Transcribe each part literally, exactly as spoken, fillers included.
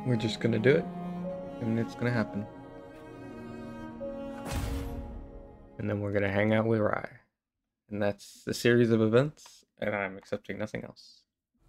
We're just gonna do it, and it's gonna happen. And then we're gonna hang out with Rai. And that's the series of events, and I'm accepting nothing else.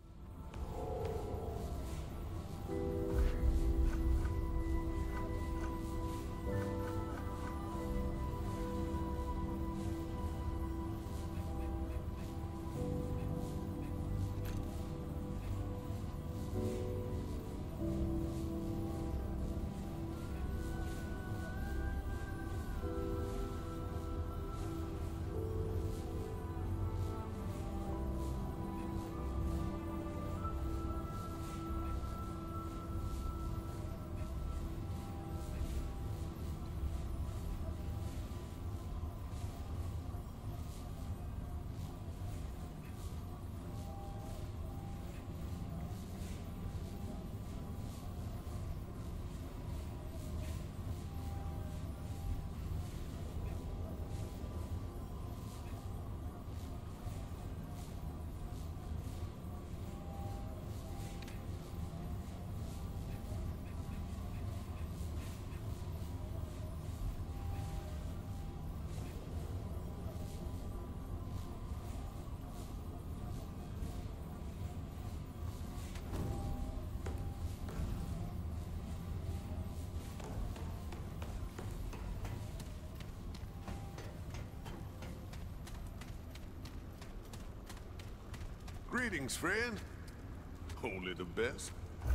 Greetings, friend. Only the best.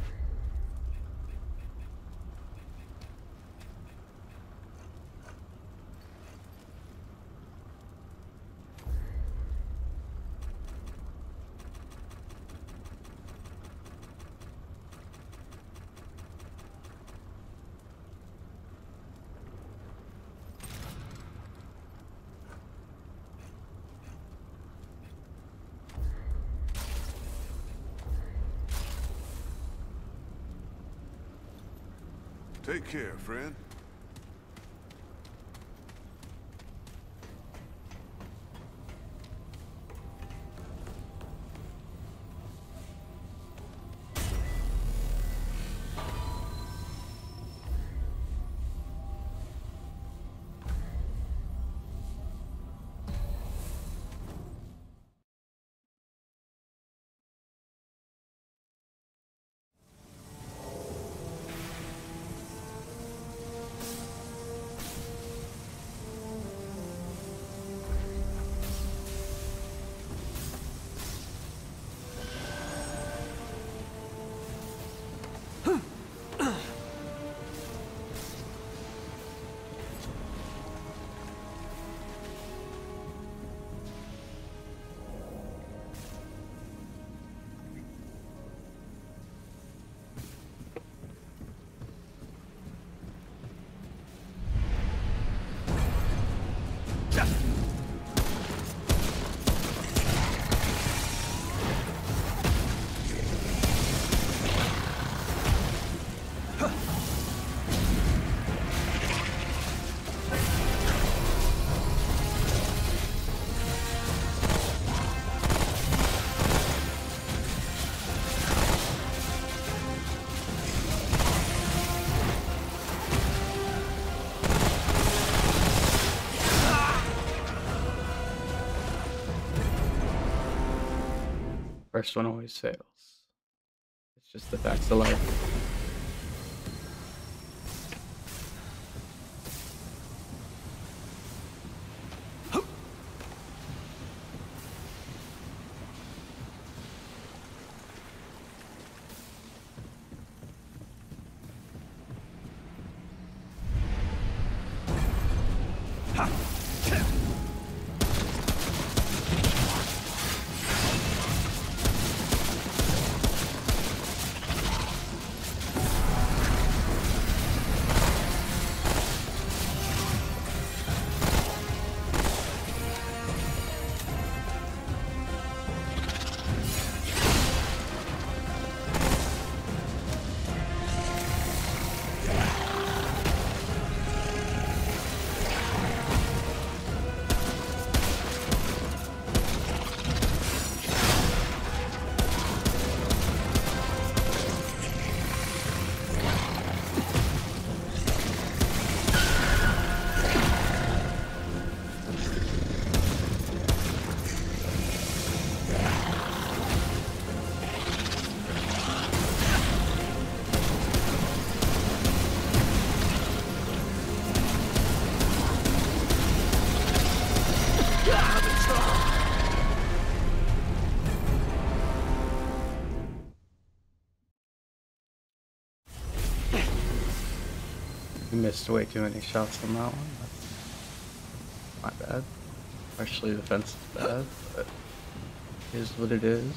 Take care, friend. First one always fails. It's just the facts of life. You missed way too many shots on that one. That's my bad. Actually, the fence is bad, but it is what it is.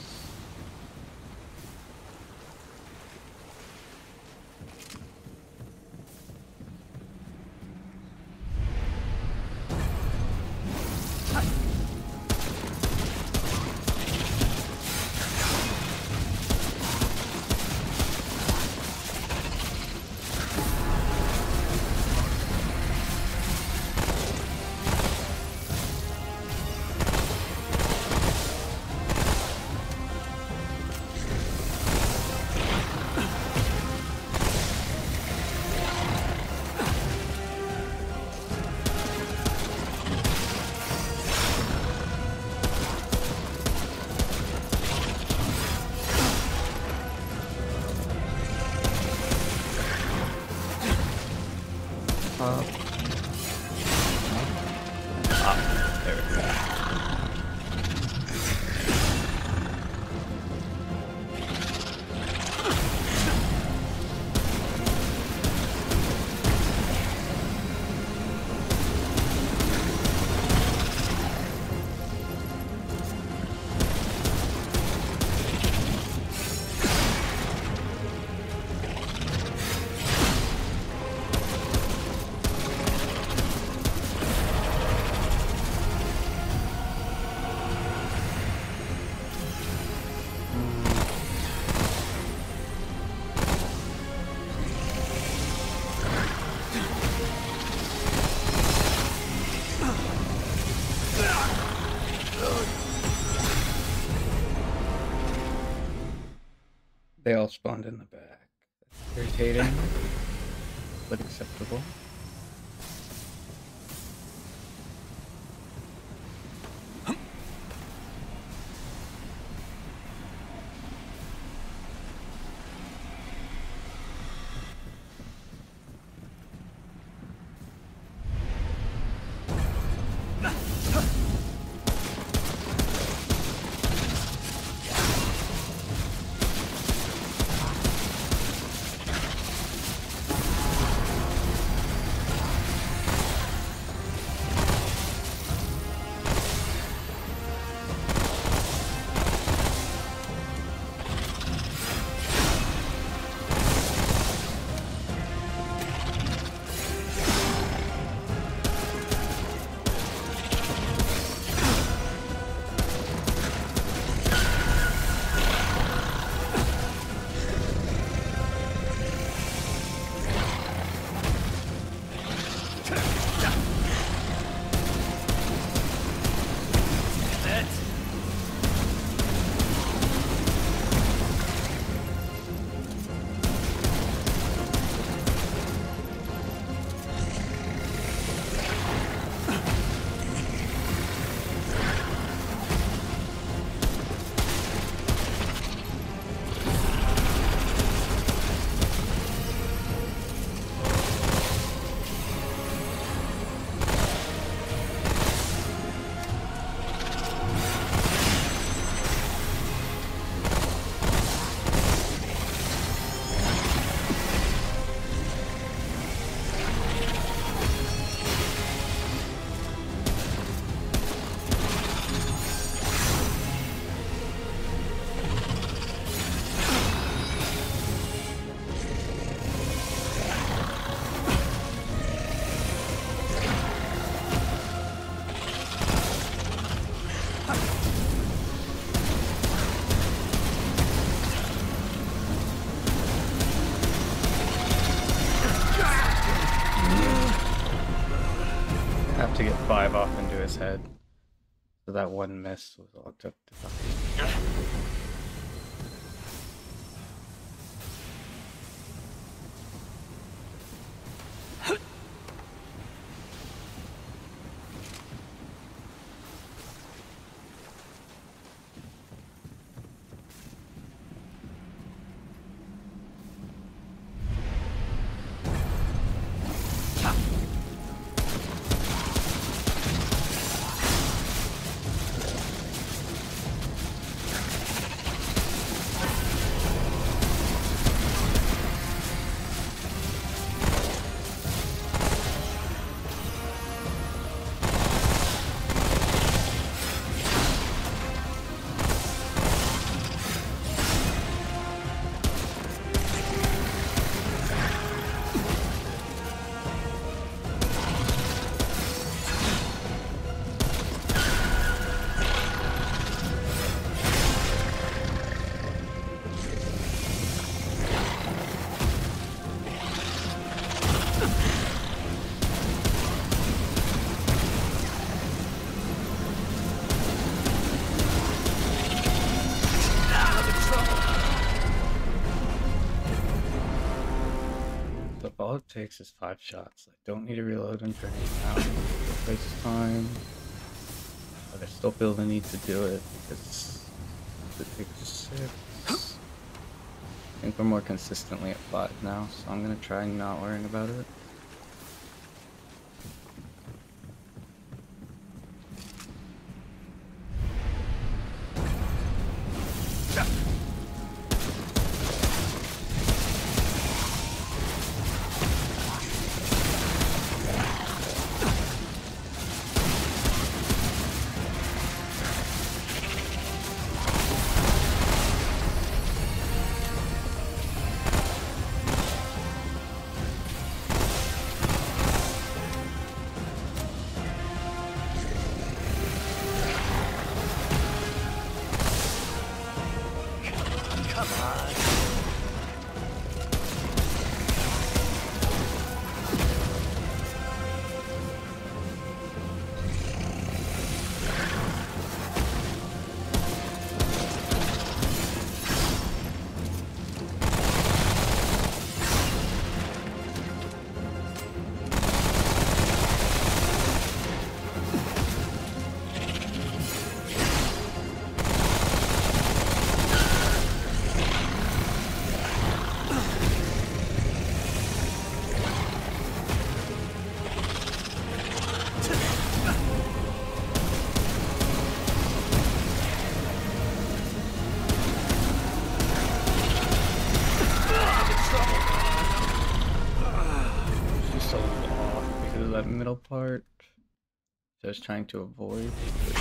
Uh, ah, there we go. They all spawned in the back. That's irritating, but acceptable. Have to get five off into his head. So that one miss was all it took to fucking... it takes is five shots. I don't need to reload and turn it out. Waste time. But I still feel the need to do it because it takes six. I think we're more consistently at five now, so I'm gonna try not worrying about it. Middle part, just trying to avoid.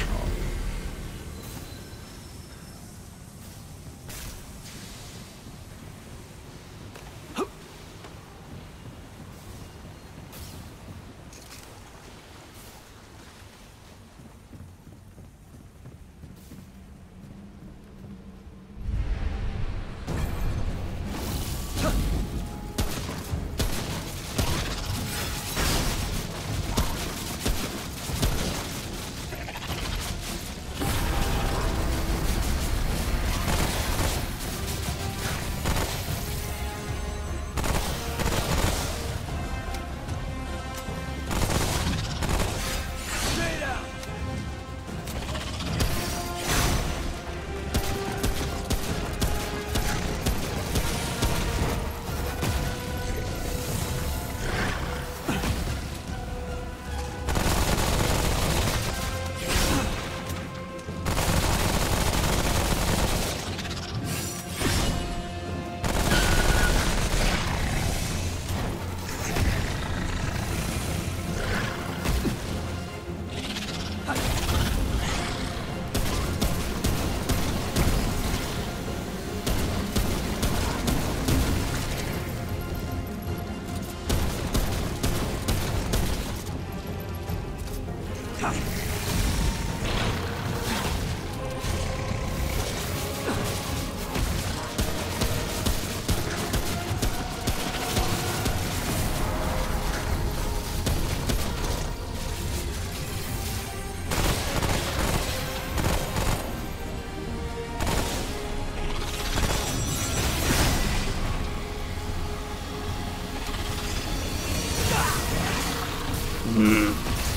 Mm.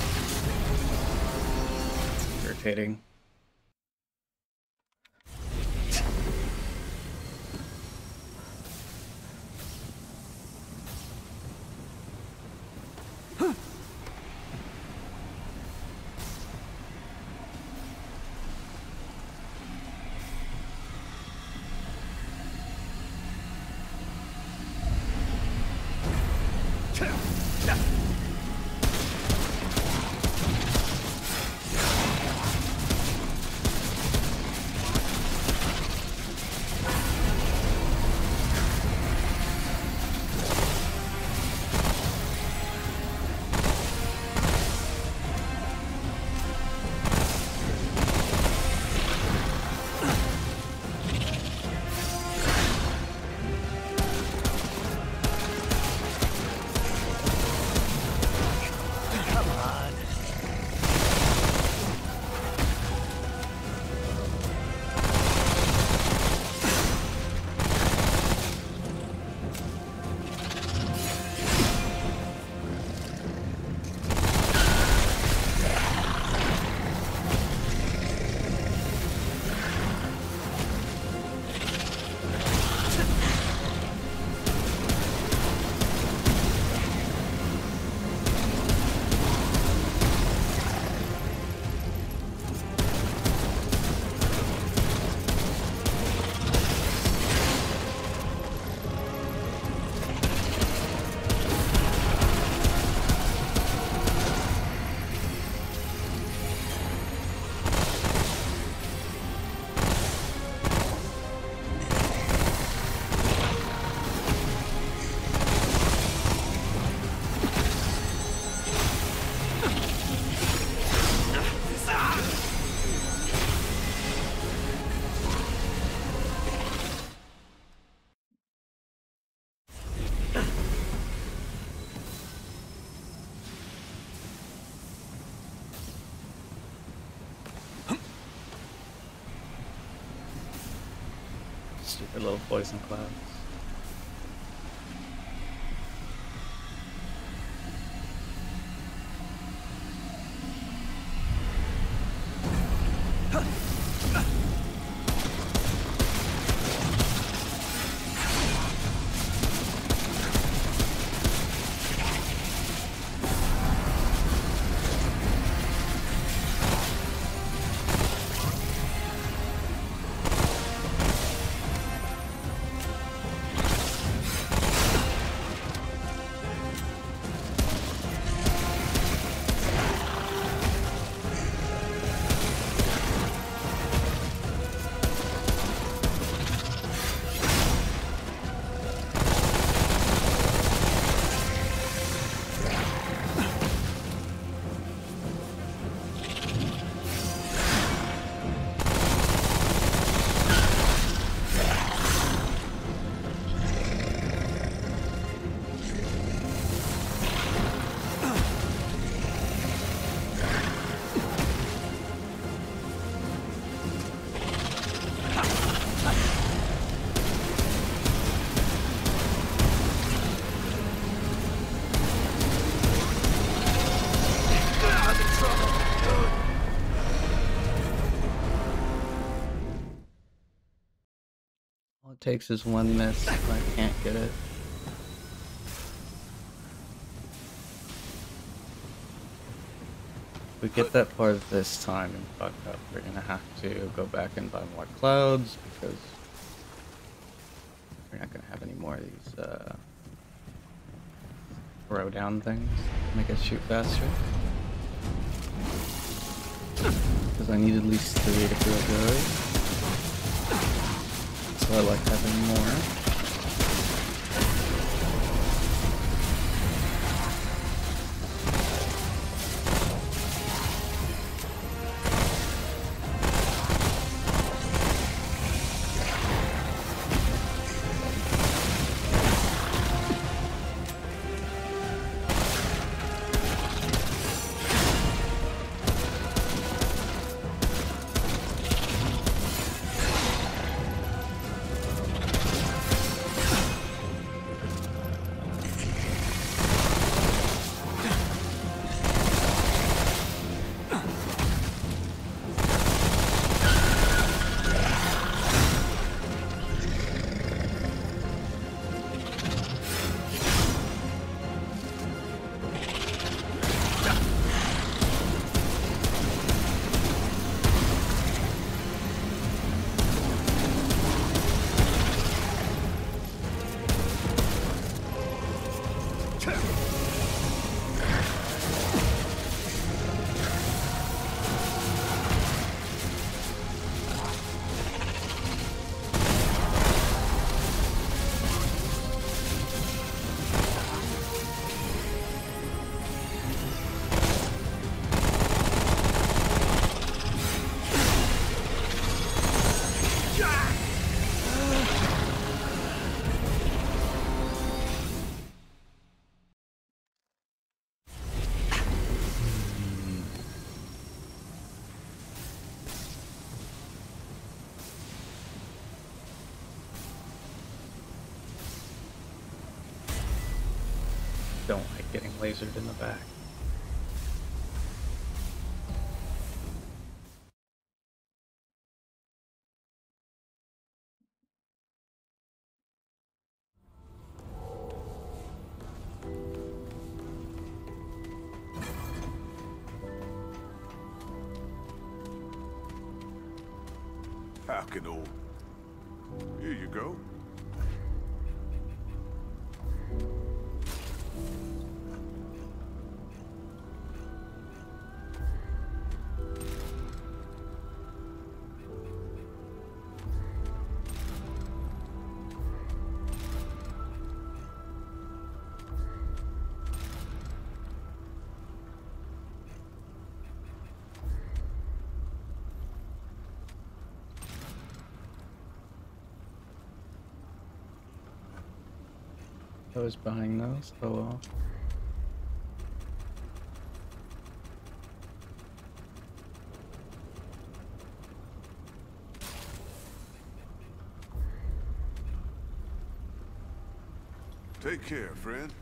Irritating. Their little poison clouds. All it takes is one miss if I can't get it. If we get that part this time and fuck up, we're gonna have to go back and buy more clouds because we're not gonna have any more of these uh, throw down things to make us shoot faster. Because I need at least three to feel good. So I like having more. Don't like getting lasered in the back. How can old? Here you go. I was buying those. Oh well. Take care, friend.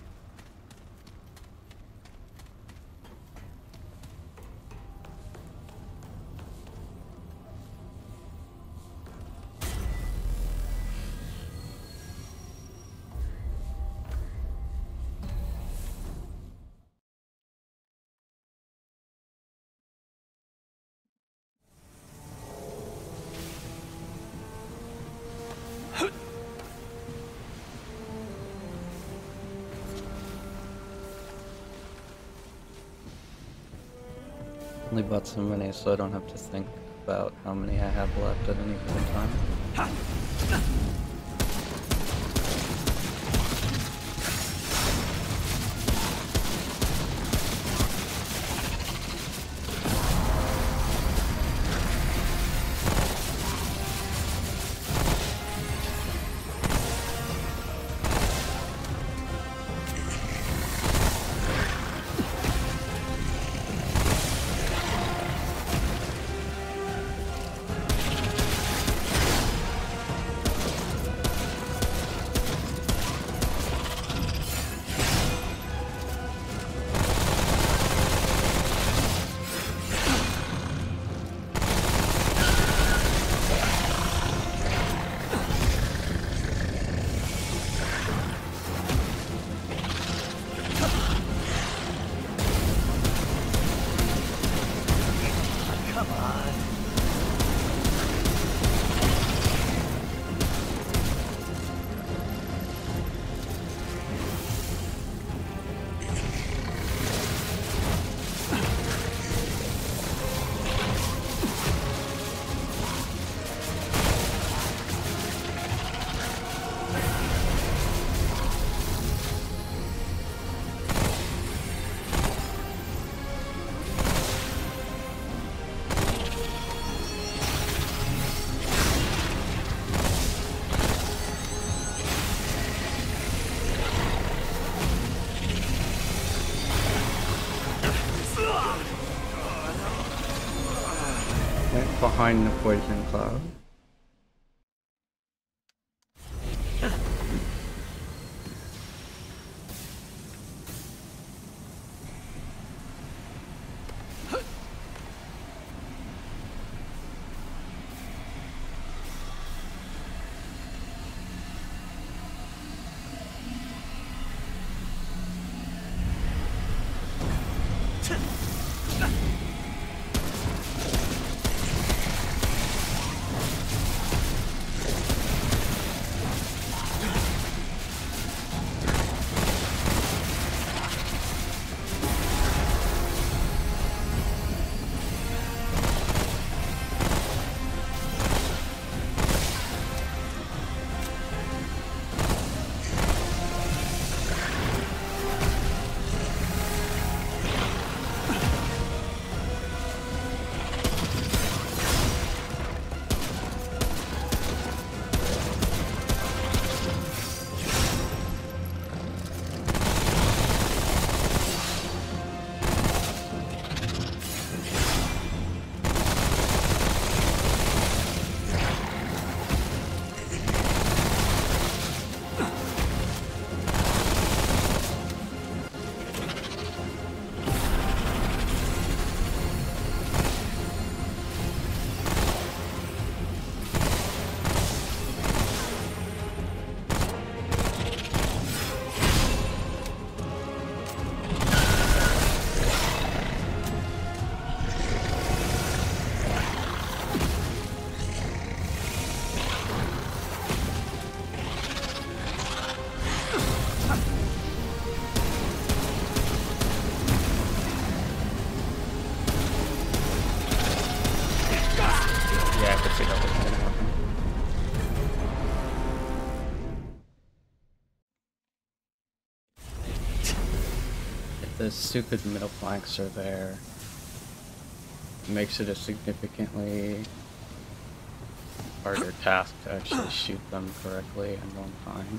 Only bought so many, so I don't have to think about how many I have left at any given time. Behind the poison cloud. The stupid middle flanks are there. It makes it a significantly harder task to actually shoot them correctly and on time.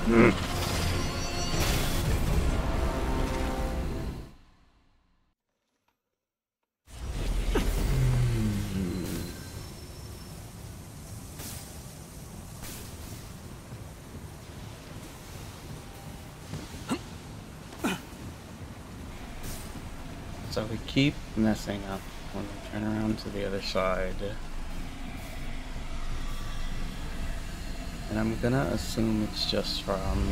Mm. So we keep messing up when we turn around to the other side. And I'm gonna assume it's just from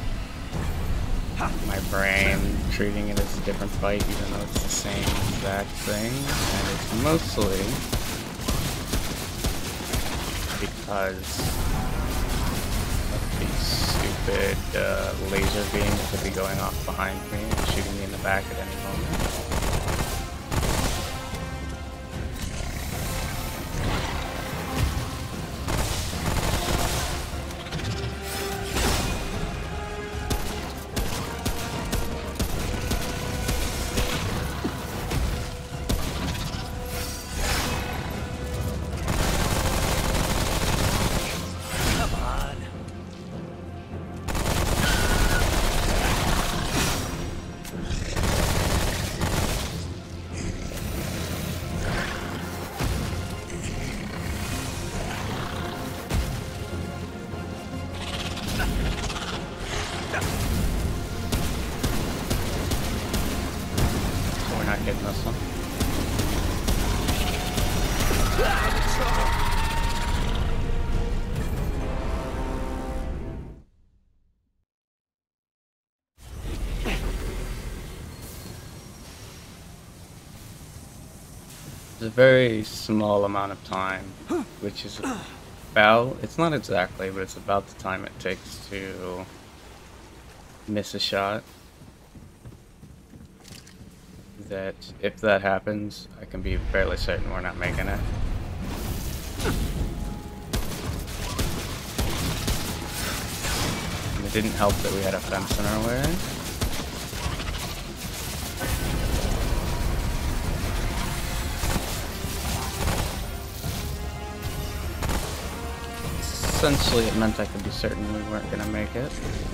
my brain treating it as a different fight, even though it's the same exact thing. And it's mostly because of these stupid uh, laser beams that could be going off behind me and shooting me in the back at any moment. Getting this one. It's a very small amount of time, which is about, it's not exactly, but it's about the time it takes to miss a shot. That if that happens, I can be fairly certain we're not making it. And it didn't help that we had a fence in our way. Essentially, it meant I could be certain we weren't going to make it.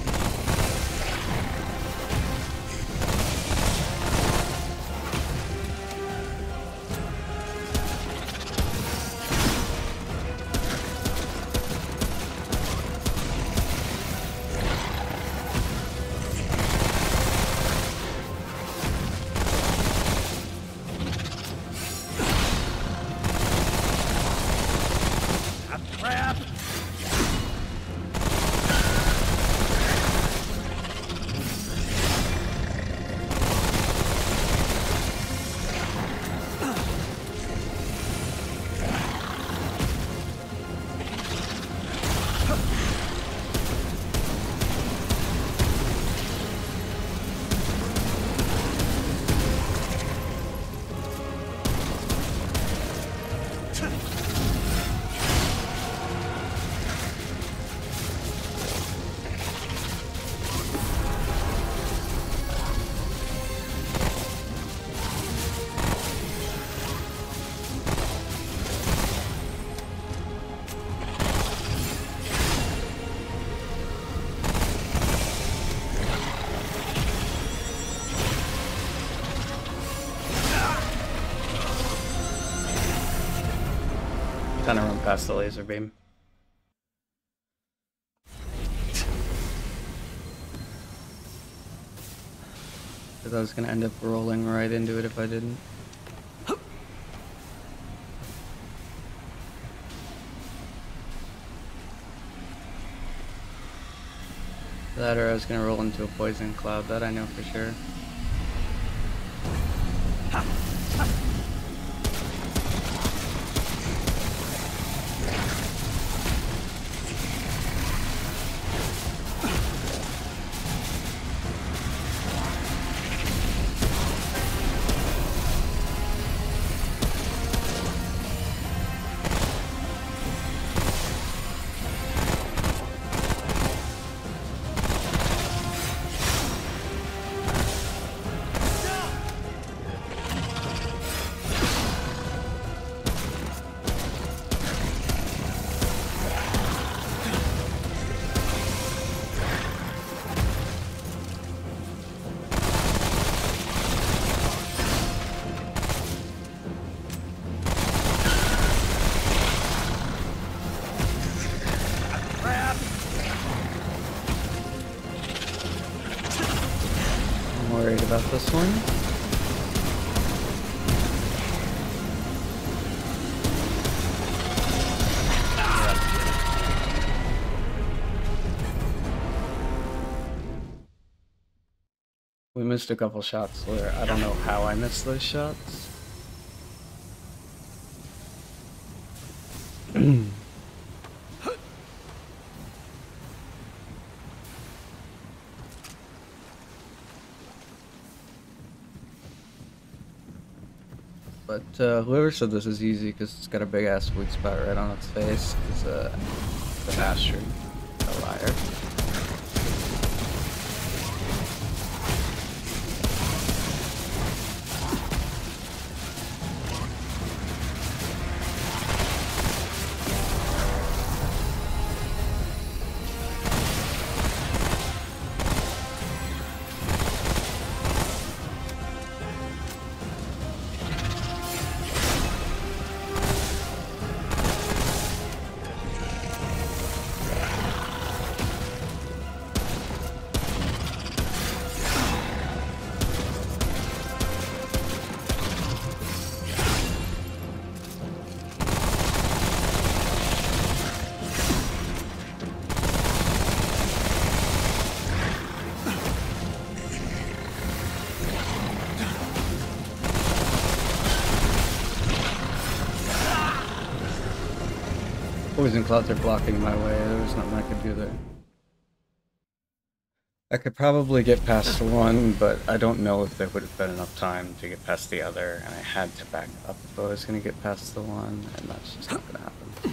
Kind of run past the laser beam. Because I was going to end up rolling right into it if I didn't. That or I was going to roll into a poison cloud, that I know for sure. about this one. We missed a couple shots where I don't know how I missed those shots. But uh, whoever said this is easy because it's got a big ass weak spot right on its face is uh, the master, a liar. Poison clouds are blocking my way. There's nothing I could do there. I could probably get past one, but I don't know if there would have been enough time to get past the other, and I had to back up if I was going to get past the one, and that's just not going to happen.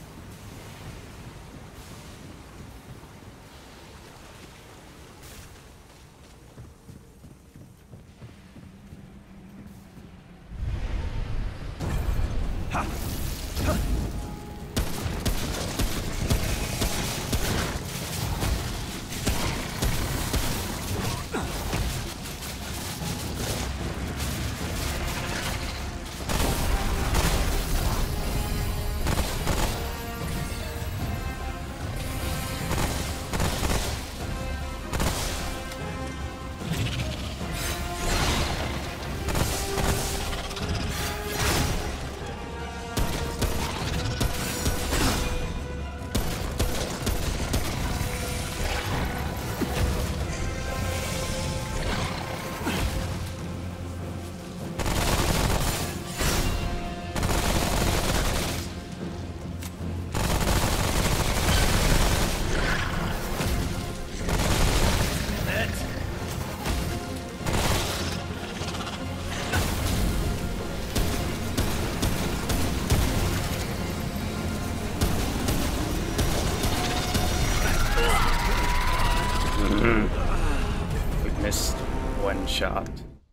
We missed one shot.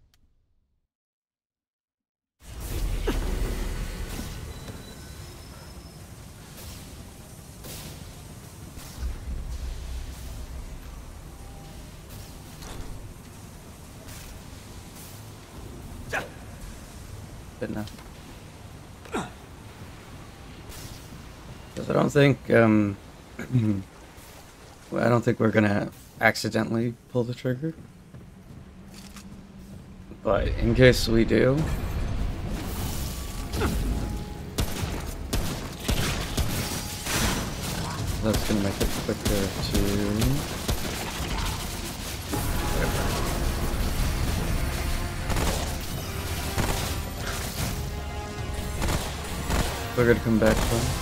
Good enough. Because I don't think, um, well, I don't think we're gonna accidentally pull the trigger. But in case we do, that's gonna make it quicker to. We're gonna come back from.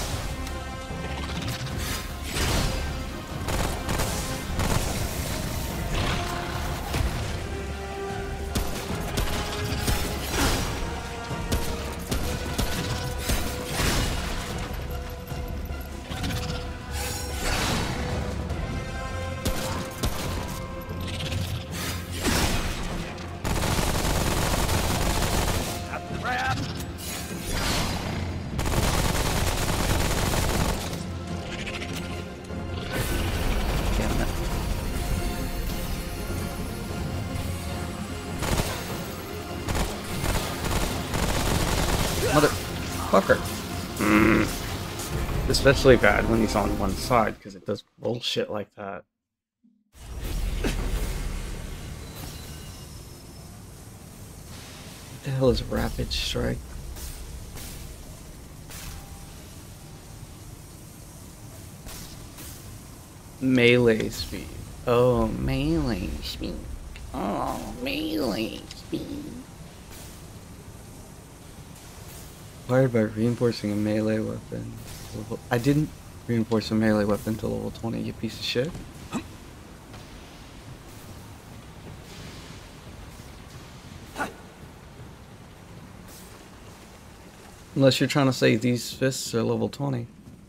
Motherfucker. Mm. Especially bad when he's on one side, because it does bullshit like that. What the hell is rapid strike? Melee speed. Oh, melee speed. Oh, melee speed. Acquired by reinforcing a melee weapon. I didn't reinforce a melee weapon to level twenty, you piece of shit. Unless you're trying to say these fists are level twenty.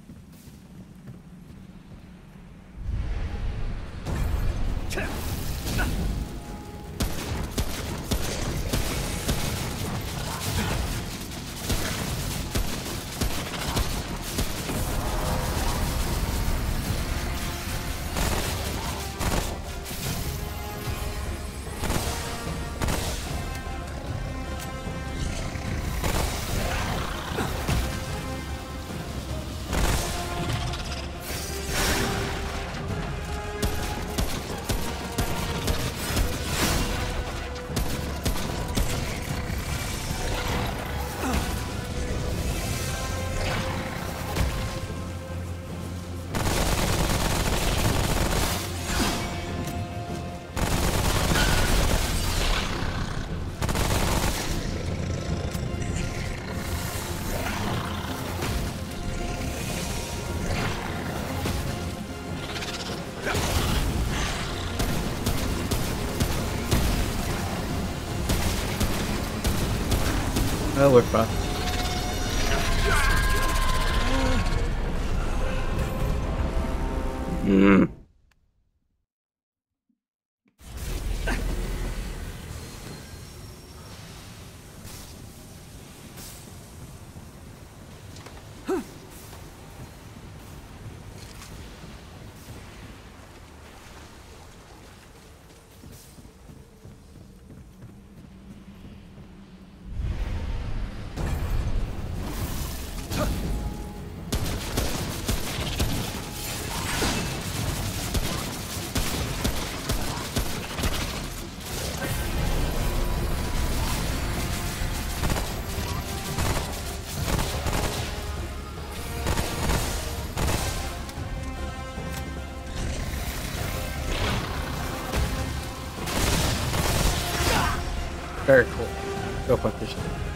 Oh, we're fucked. Hmm. Very cool. Go fuck this shit.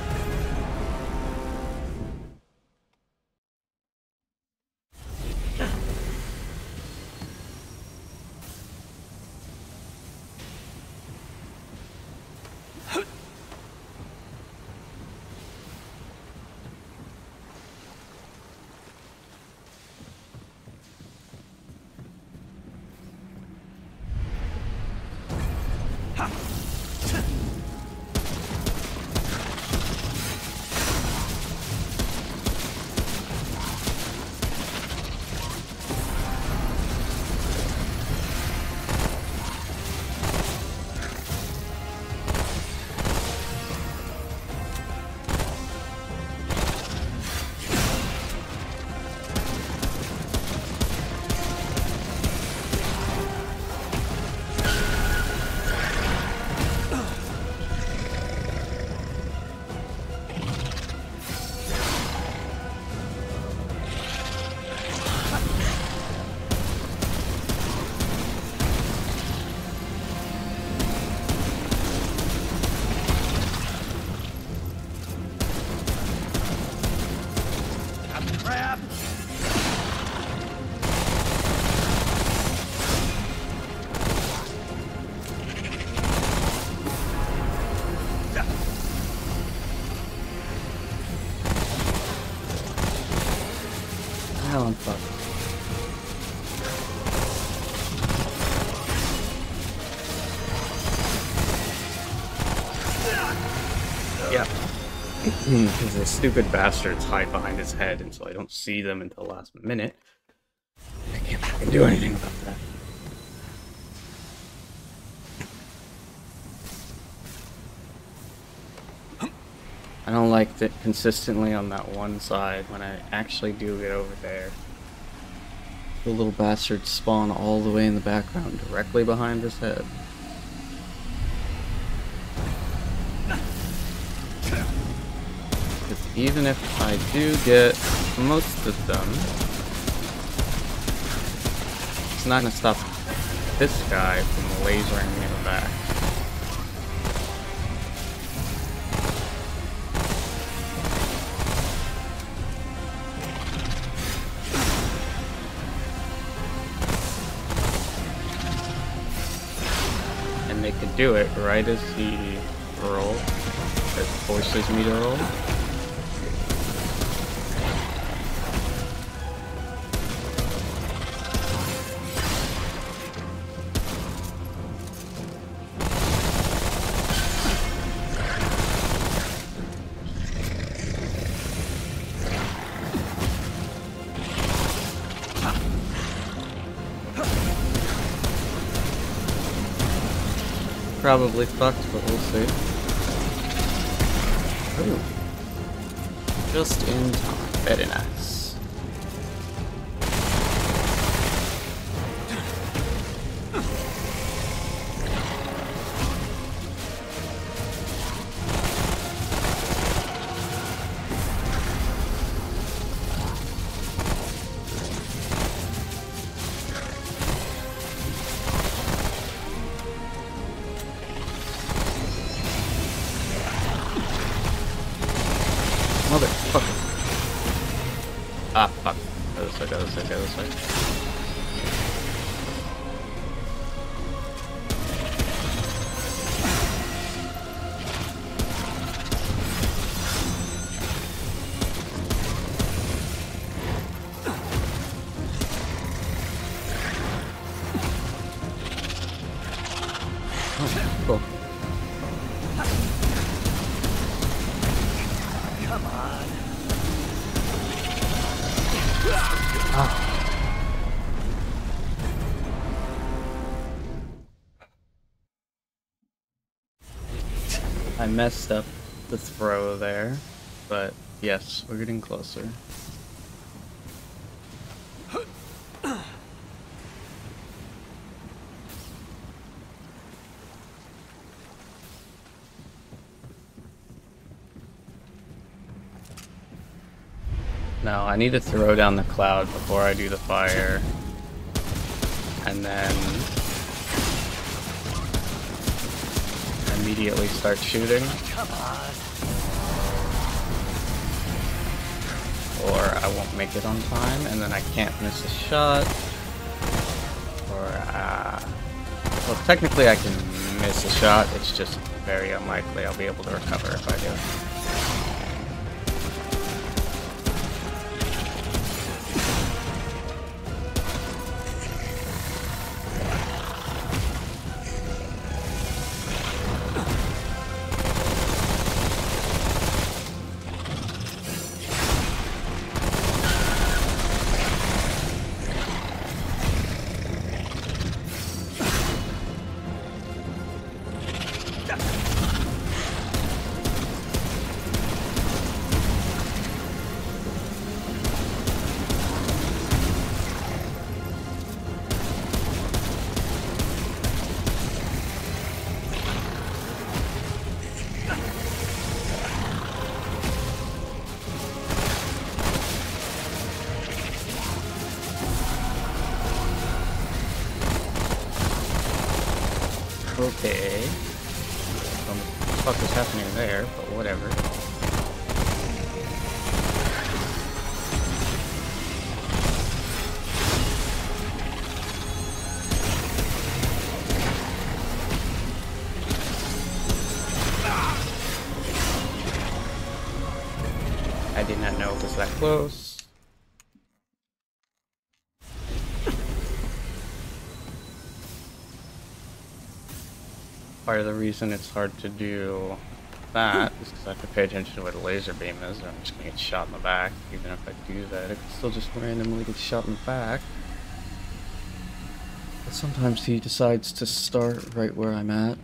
Hell, I'm fucked. Yeah. Because the stupid bastards hide behind his head, and so I don't see them until the last minute. I can't fucking do anything about that. I don't like that consistently on that one side when I actually do get over there. The little bastards spawn all the way in the background, directly behind his head. even if I do get most of them, it's not gonna stop this guy from lasering me in the back. And they can do it right as he rolls. It forces me to roll. Probably fucked, but we'll see. Ooh. Just in time. Very nice. Motherfucker. Ah, fuck. Go this way, go this way, go this way. Oh, cool. I messed up the throw there, but yes, we're getting closer. No, I need to throw down the cloud before I do the fire. And then immediately start shooting. Come on. Or I won't make it on time, and then I can't miss a shot. Or, uh... well, technically I can miss a shot, it's just very unlikely I'll be able to recover if I do. Okay. What the fuck is happening there, but whatever. I did not know it was that close. Part of the reason it's hard to do that is because I have to pay attention to what a laser beam is, or I'm just gonna get shot in the back. Even if I do that, I can still just randomly get shot in the back. But sometimes he decides to start right where I'm at.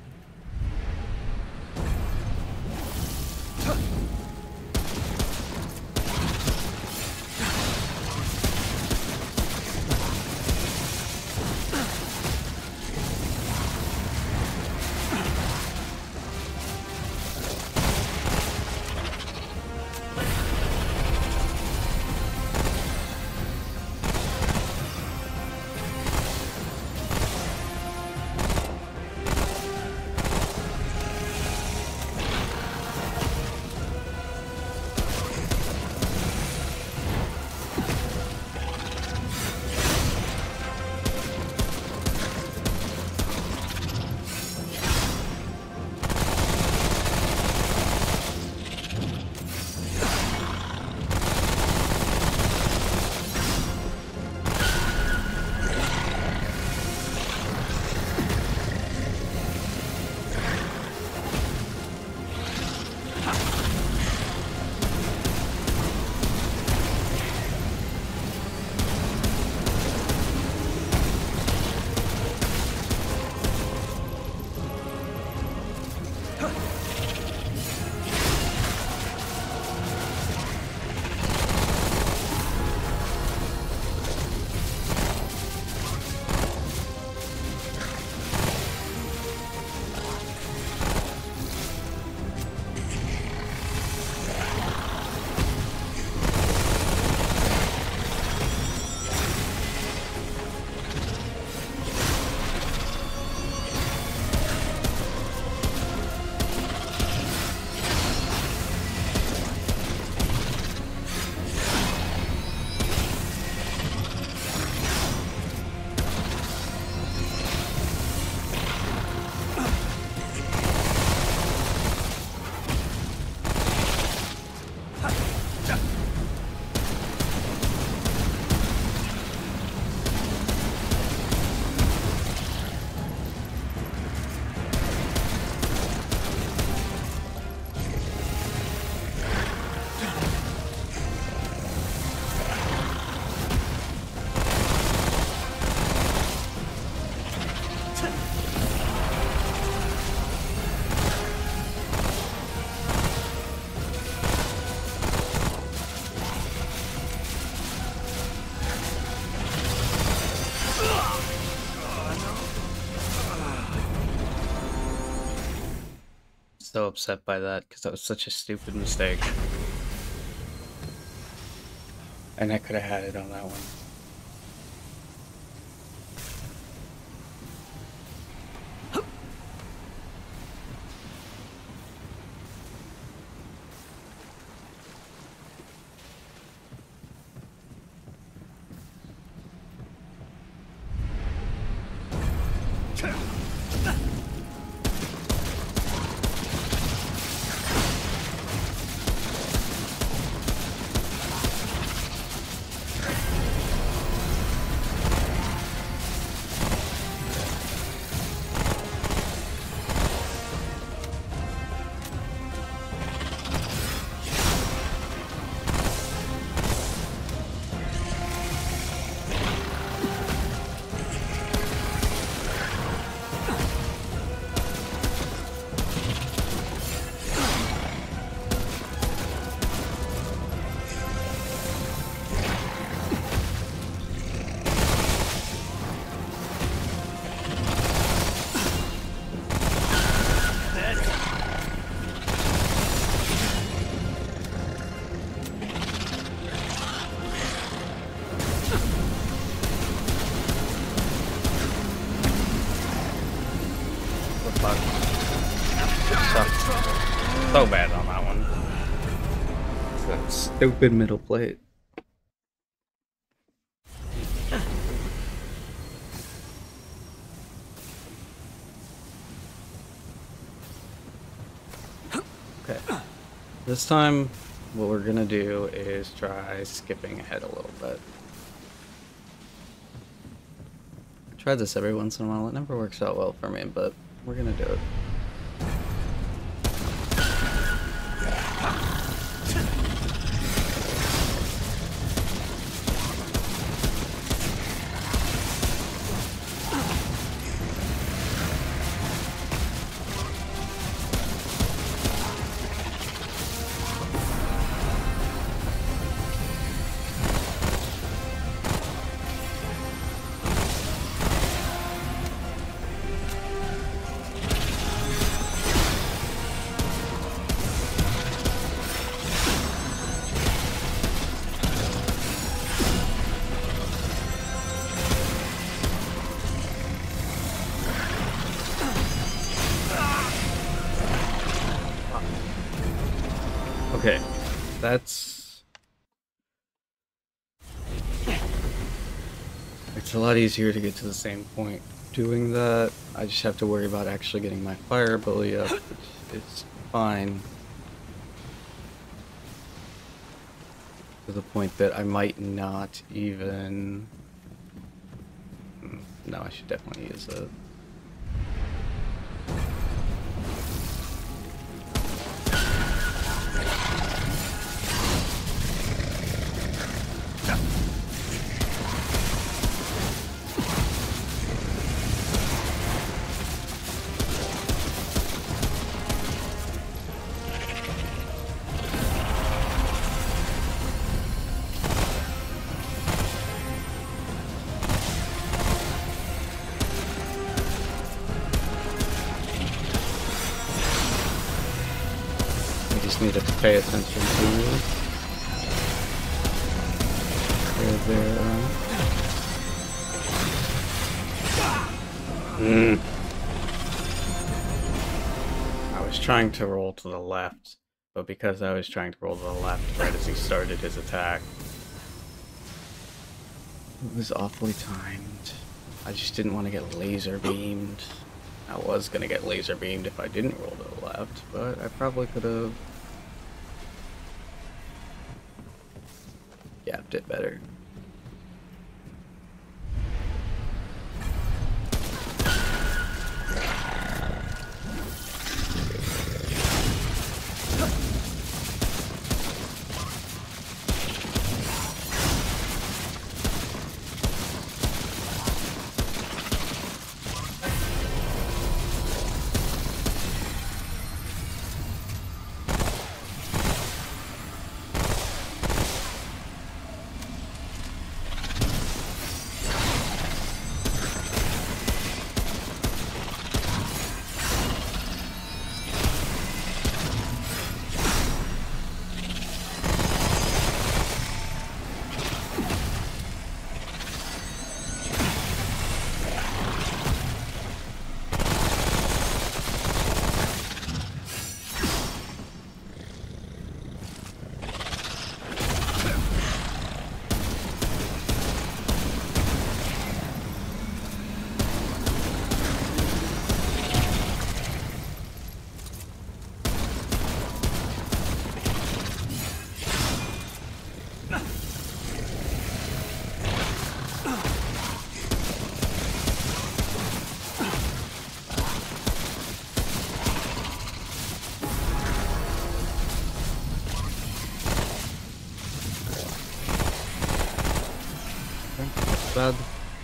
so upset by that because that was such a stupid mistake. And I could have had it on that one. So bad on that one. That stupid middle plate. Okay. This time, what we're gonna do is try skipping ahead a little bit. I try this every once in a while. It never works out well for me, but we're gonna do it. Okay, that's... It's a lot easier to get to the same point doing that. I just have to worry about actually getting my fire ability up, which is fine. To the point that I might not even... No, I should definitely use it. Need to pay attention to where they're mm. I was trying to roll to the left, but because I was trying to roll to the left right as he started his attack, it was awfully timed. I just didn't want to get laser beamed. I was gonna get laser beamed if I didn't roll to the left, but I probably could have gapped it better. bud.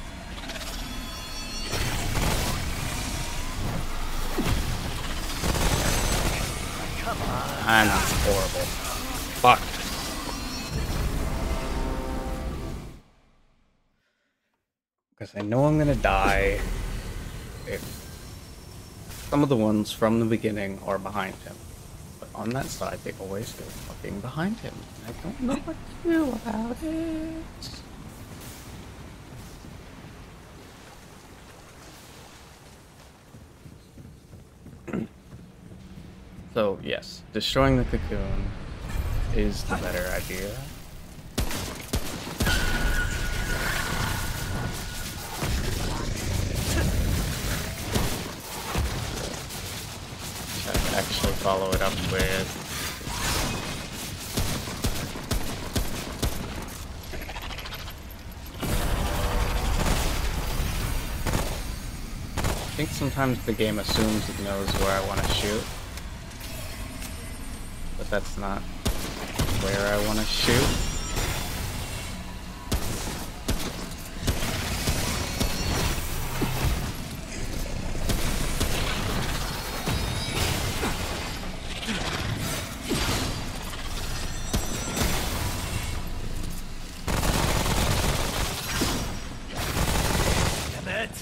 Come on. I know, horrible. Fuck. Because I know I'm gonna die if some of the ones from the beginning are behind him. But on that side, they always go fucking behind him. I don't know what to do about it. So, yes, destroying the cocoon is the better idea. Try to actually follow it up with I think sometimes the game assumes it knows where I want to shoot. But that's not where I want to shoot. Damn it.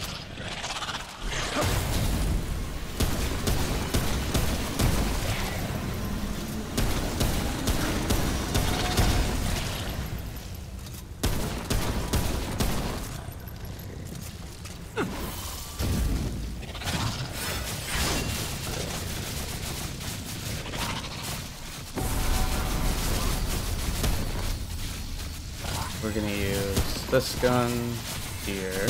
We're gonna use this gun here.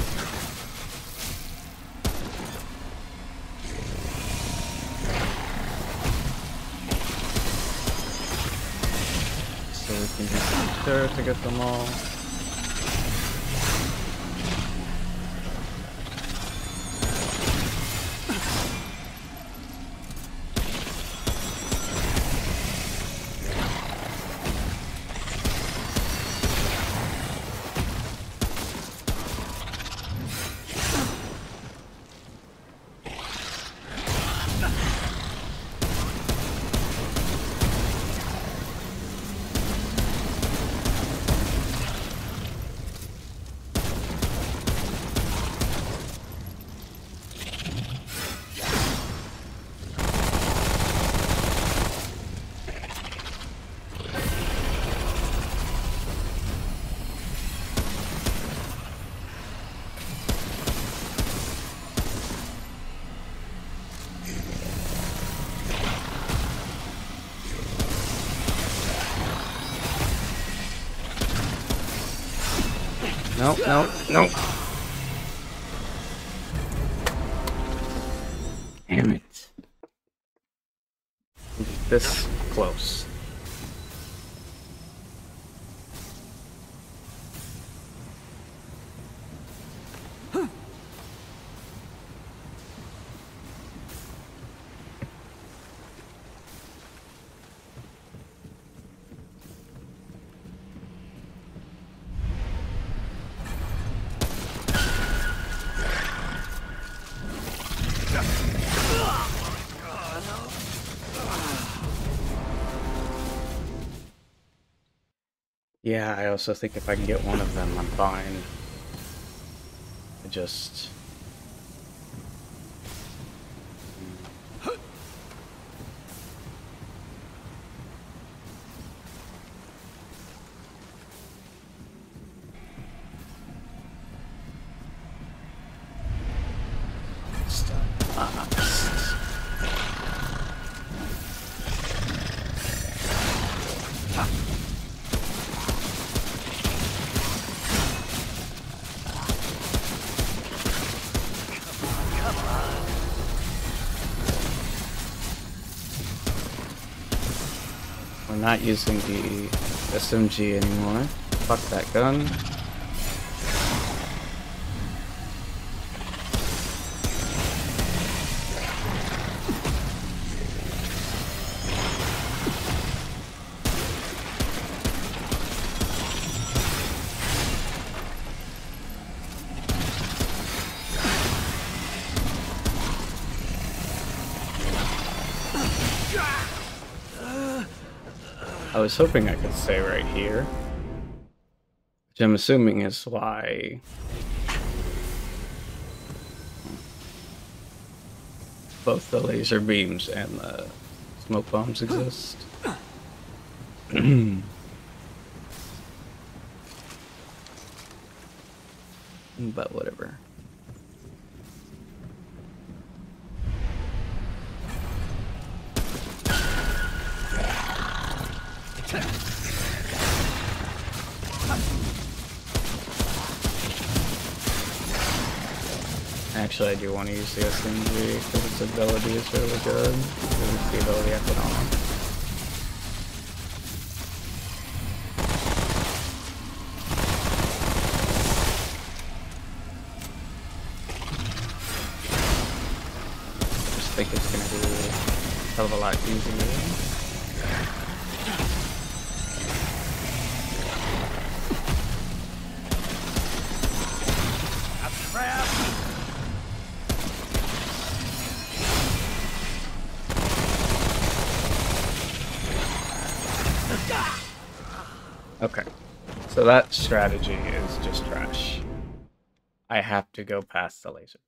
So we can use the turret to get them all. No, no, no. Damn it. This close. Yeah, I also think if I can get one of them, I'm fine. I just... We're not using the S M G anymore. Fuck that gun. I was hoping I could stay right here, which I'm assuming is why both the laser beams and the smoke bombs exist. But whatever. Actually, I do want to use the S M G because its ability is really good. Use the ability I put on. I just think it's going to be a hell of a lot easier. Okay, so that strategy is just trash. I have to go past the laser.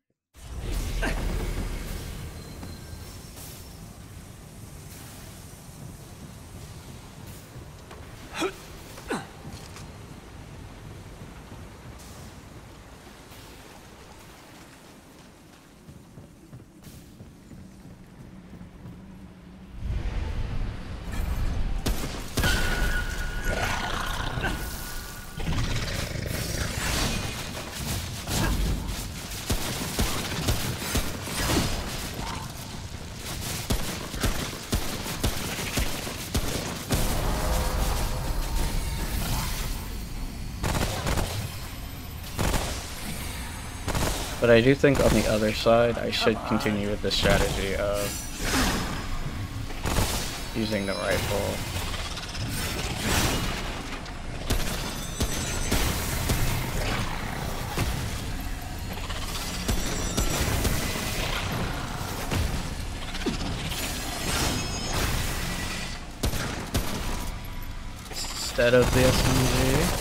But I do think on the other side, I should continue with the strategy of using the rifle. Instead of the S M G.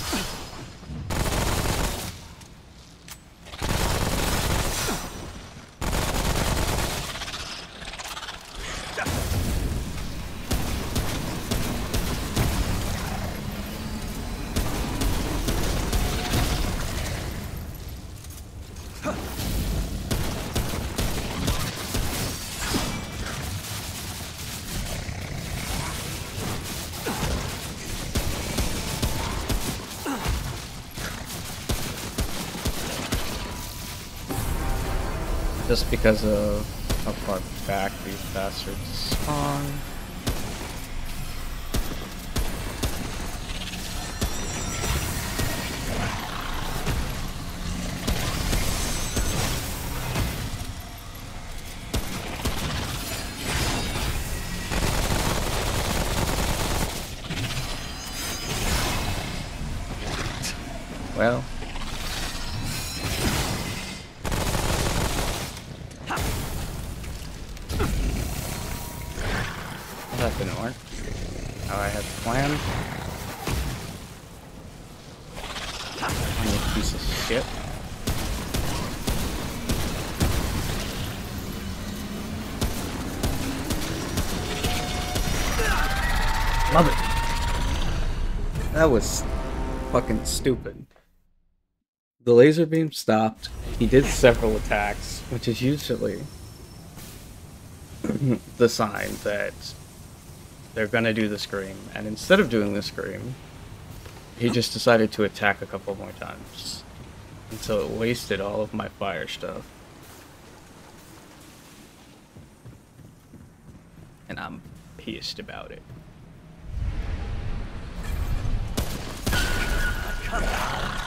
Just because of how far back these bastards spawn. Well. That didn't work. How I had planned. I'm a piece of shit. Love it. That was fucking stupid. The laser beam stopped. He did several attacks, which is usually the sign that they're gonna do the scream, and instead of doing the scream, he just decided to attack a couple more times. And so it wasted all of my fire stuff. And I'm pissed about it. Come on.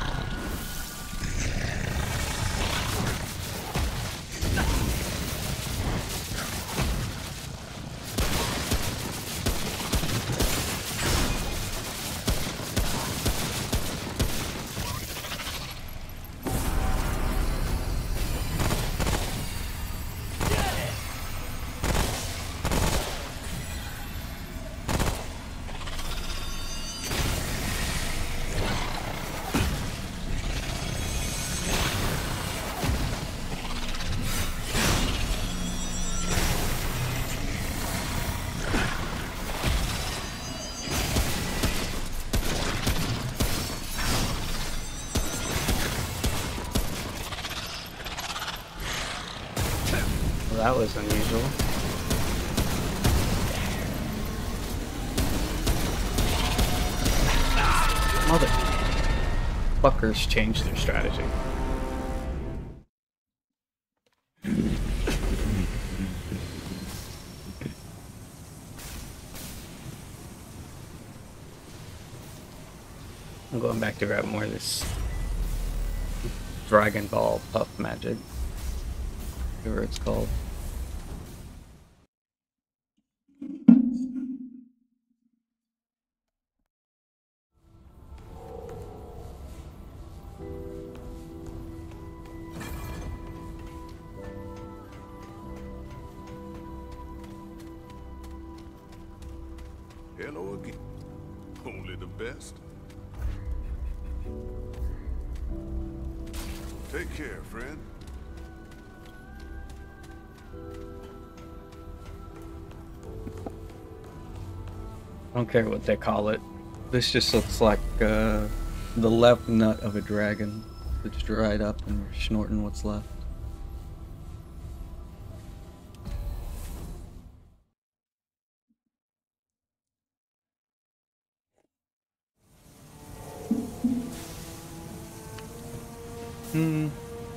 that was unusual. Mother fuckers changed their strategy. I'm going back to grab more of this Dragon Ball Puff Magic. Whatever it's called. Hello again. Only the best. Take care, friend. I don't care what they call it. This just looks like uh, the left nut of a dragon that's dried up and we're snorting what's left. Hmm.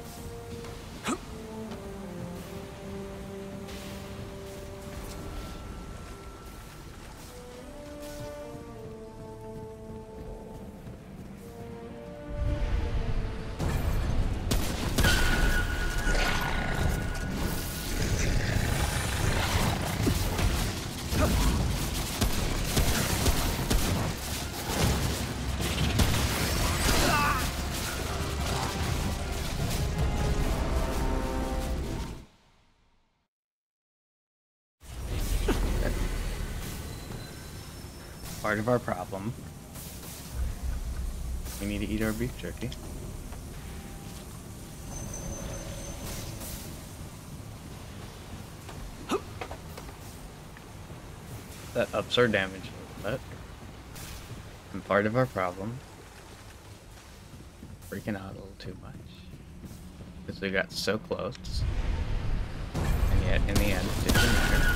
Part of our problem. We need to eat our beef jerky. That ups our damage a little bit. And part of our problem. Freaking out a little too much. Because we got so close. And yet, in the end, it didn't matter.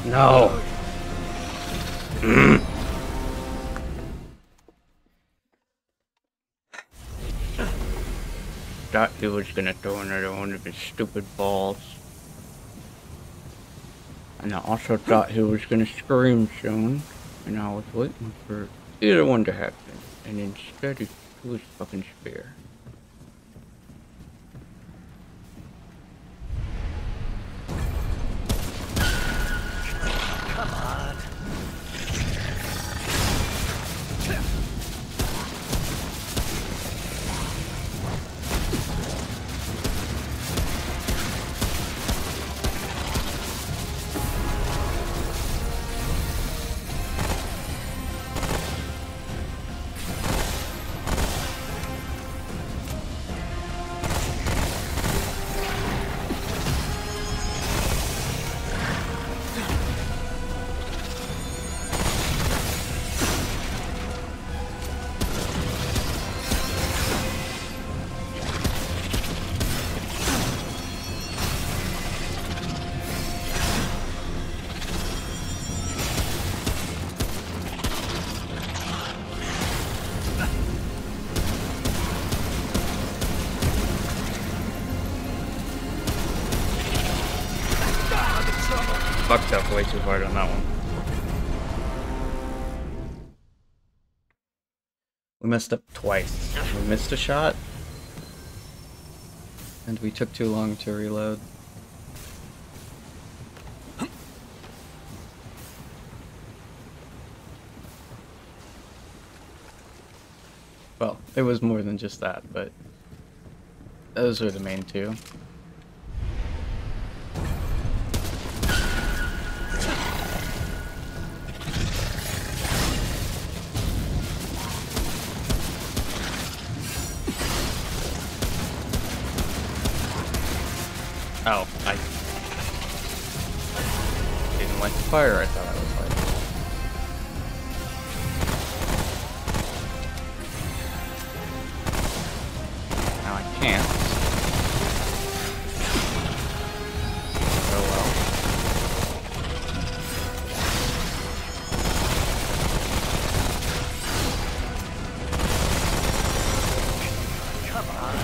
No. Thought he was gonna throw another one of his stupid balls. And I also thought he was gonna scream soon. And I was waiting for either one to happen. And instead he threw his fucking spear. Come on. Fucked up way too hard on that one. We messed up twice. We missed a shot. And we took too long to reload. Well, it was more than just that, but those were the main two. Oh, I didn't like the fire I thought I was like. Now I can't. Oh well. Come on.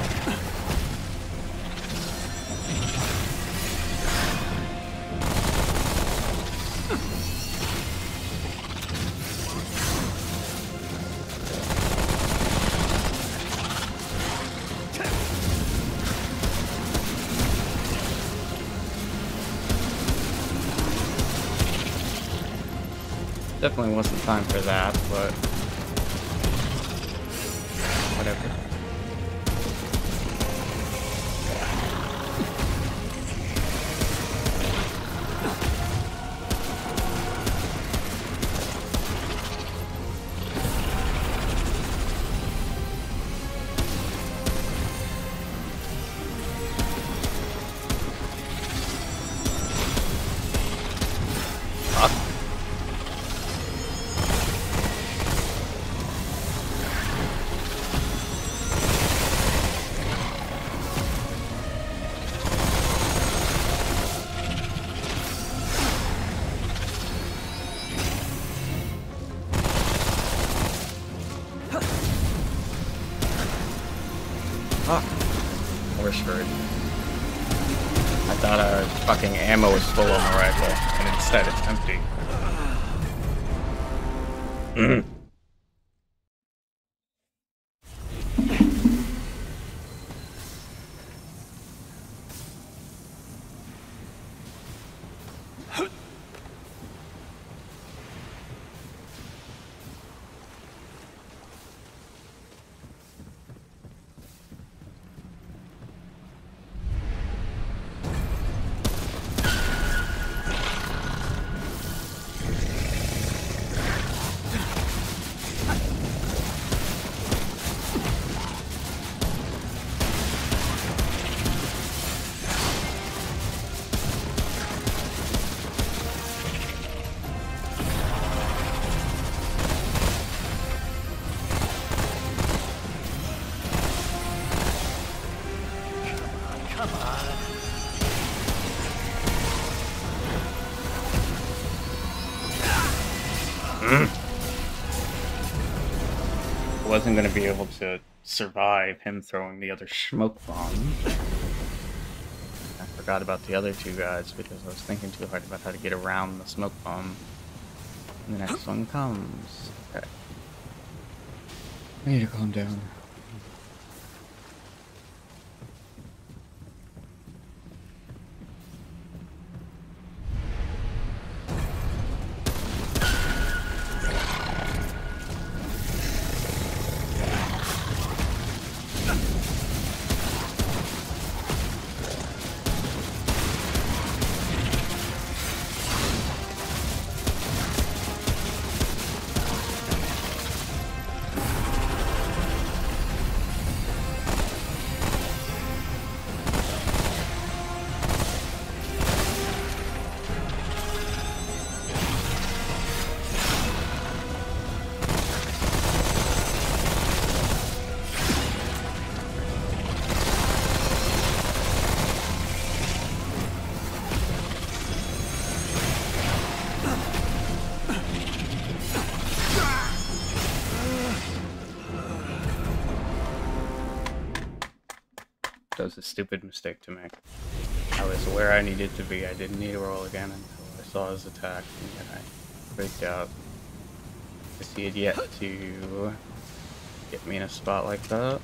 Definitely wasn't time for that, but whatever. Fuck. We're screwed. I thought our fucking ammo was full on the rifle, and instead it's empty. Mm-hmm. Come on. Mm. I wasn't going to be able to survive him throwing the other smoke bomb. I forgot about the other two guys because I was thinking too hard about how to get around the smoke bomb. And the next one comes. Okay. I need to calm down. That was a stupid mistake to make. I was where I needed to be. I didn't need to roll again until I saw his attack, and then I freaked out. Because he had yet to get me in a spot like that.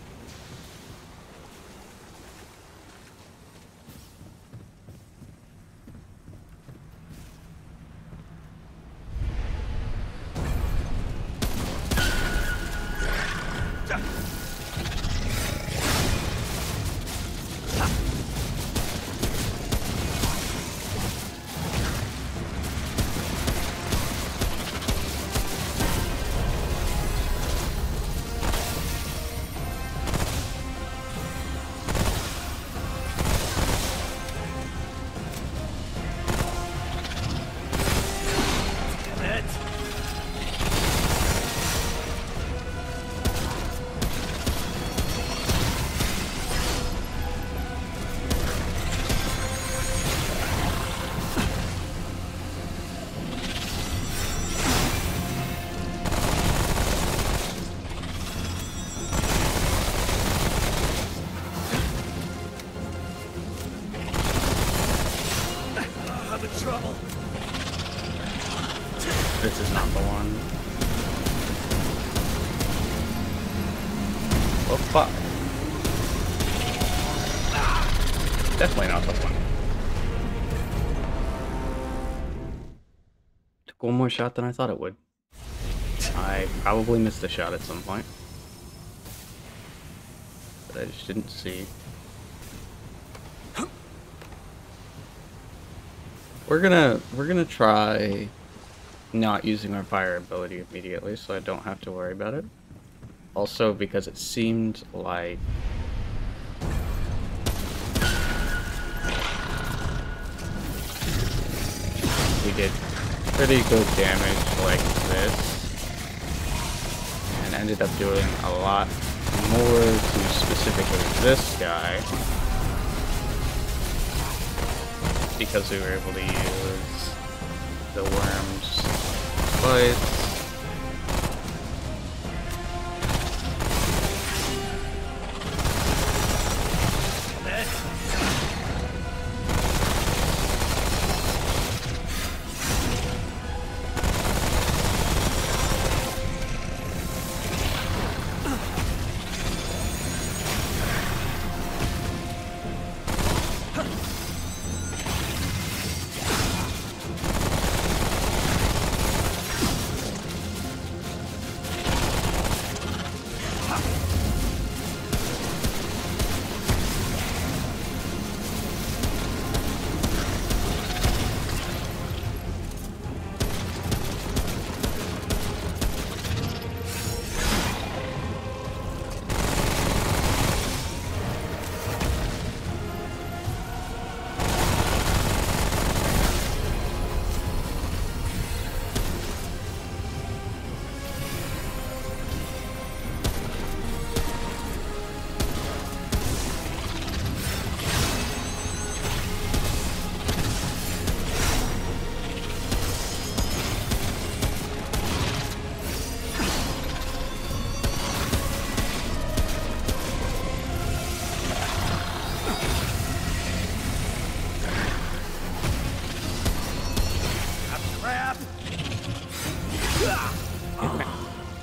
This is not the one. Oh fuck. Definitely not the one. Took one more shot than I thought it would. I probably missed a shot at some point. But I just didn't see. We're gonna we're gonna try not using our fire ability immediately, so I don't have to worry about it. Also, because it seemed like we did pretty good damage like this, and ended up doing a lot more to specifically this guy, because we were able to use the worm's bites.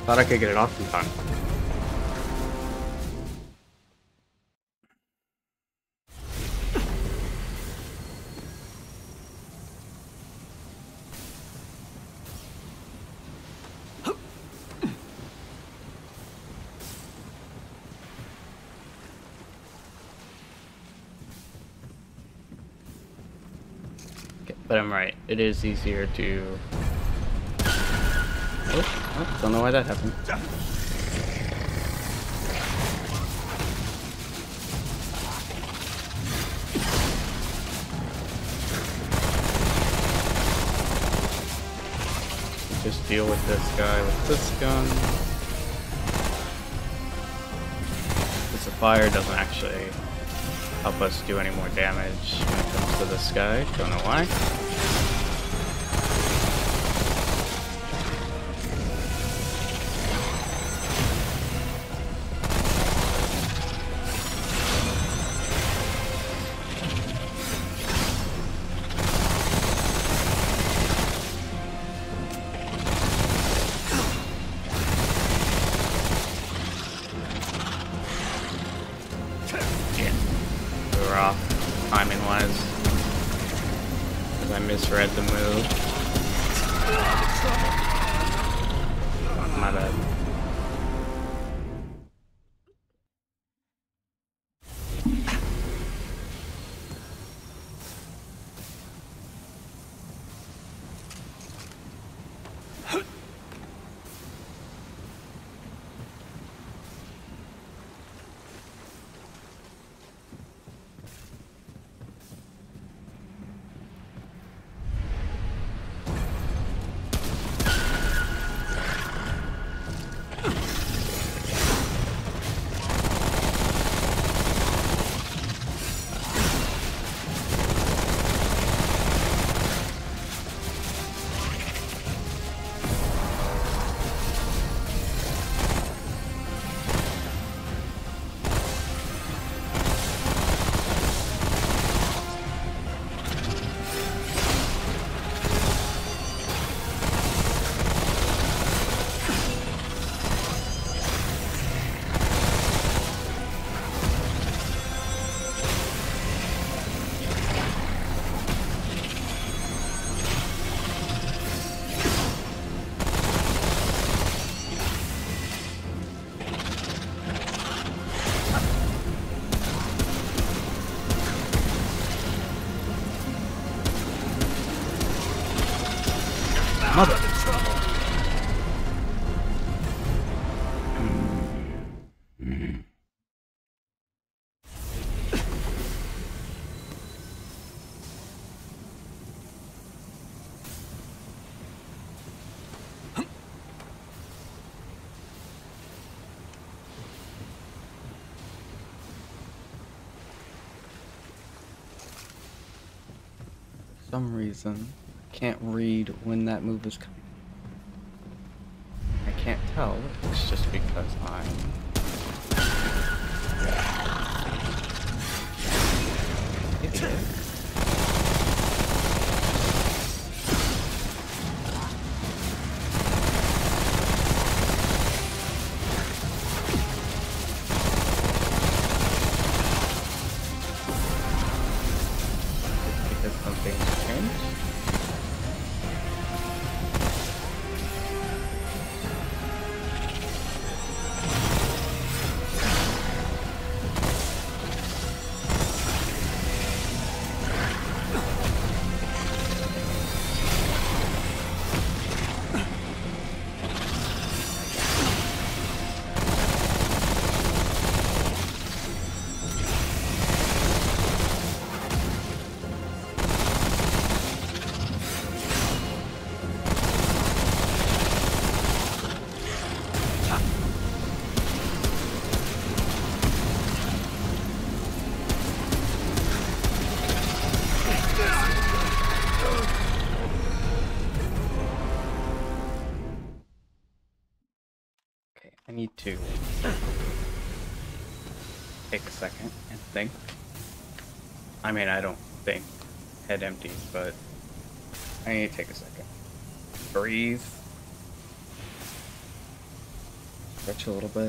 Thought I could get it off in time. But I'm right. It is easier to... Oh, oh, don't know why that happened. Just deal with this guy with this gun. Because the fire doesn't actually help us do any more damage when it comes to this guy. Don't know why. Misread the move. My bad. Mother. For some reason, I can't read when that move is coming. I can't tell. It's just because I'm... Idiot. Because something's changed. I need to take a second and think. I mean, I don't think head empties, but I need to take a second. Breathe. Stretch a little bit.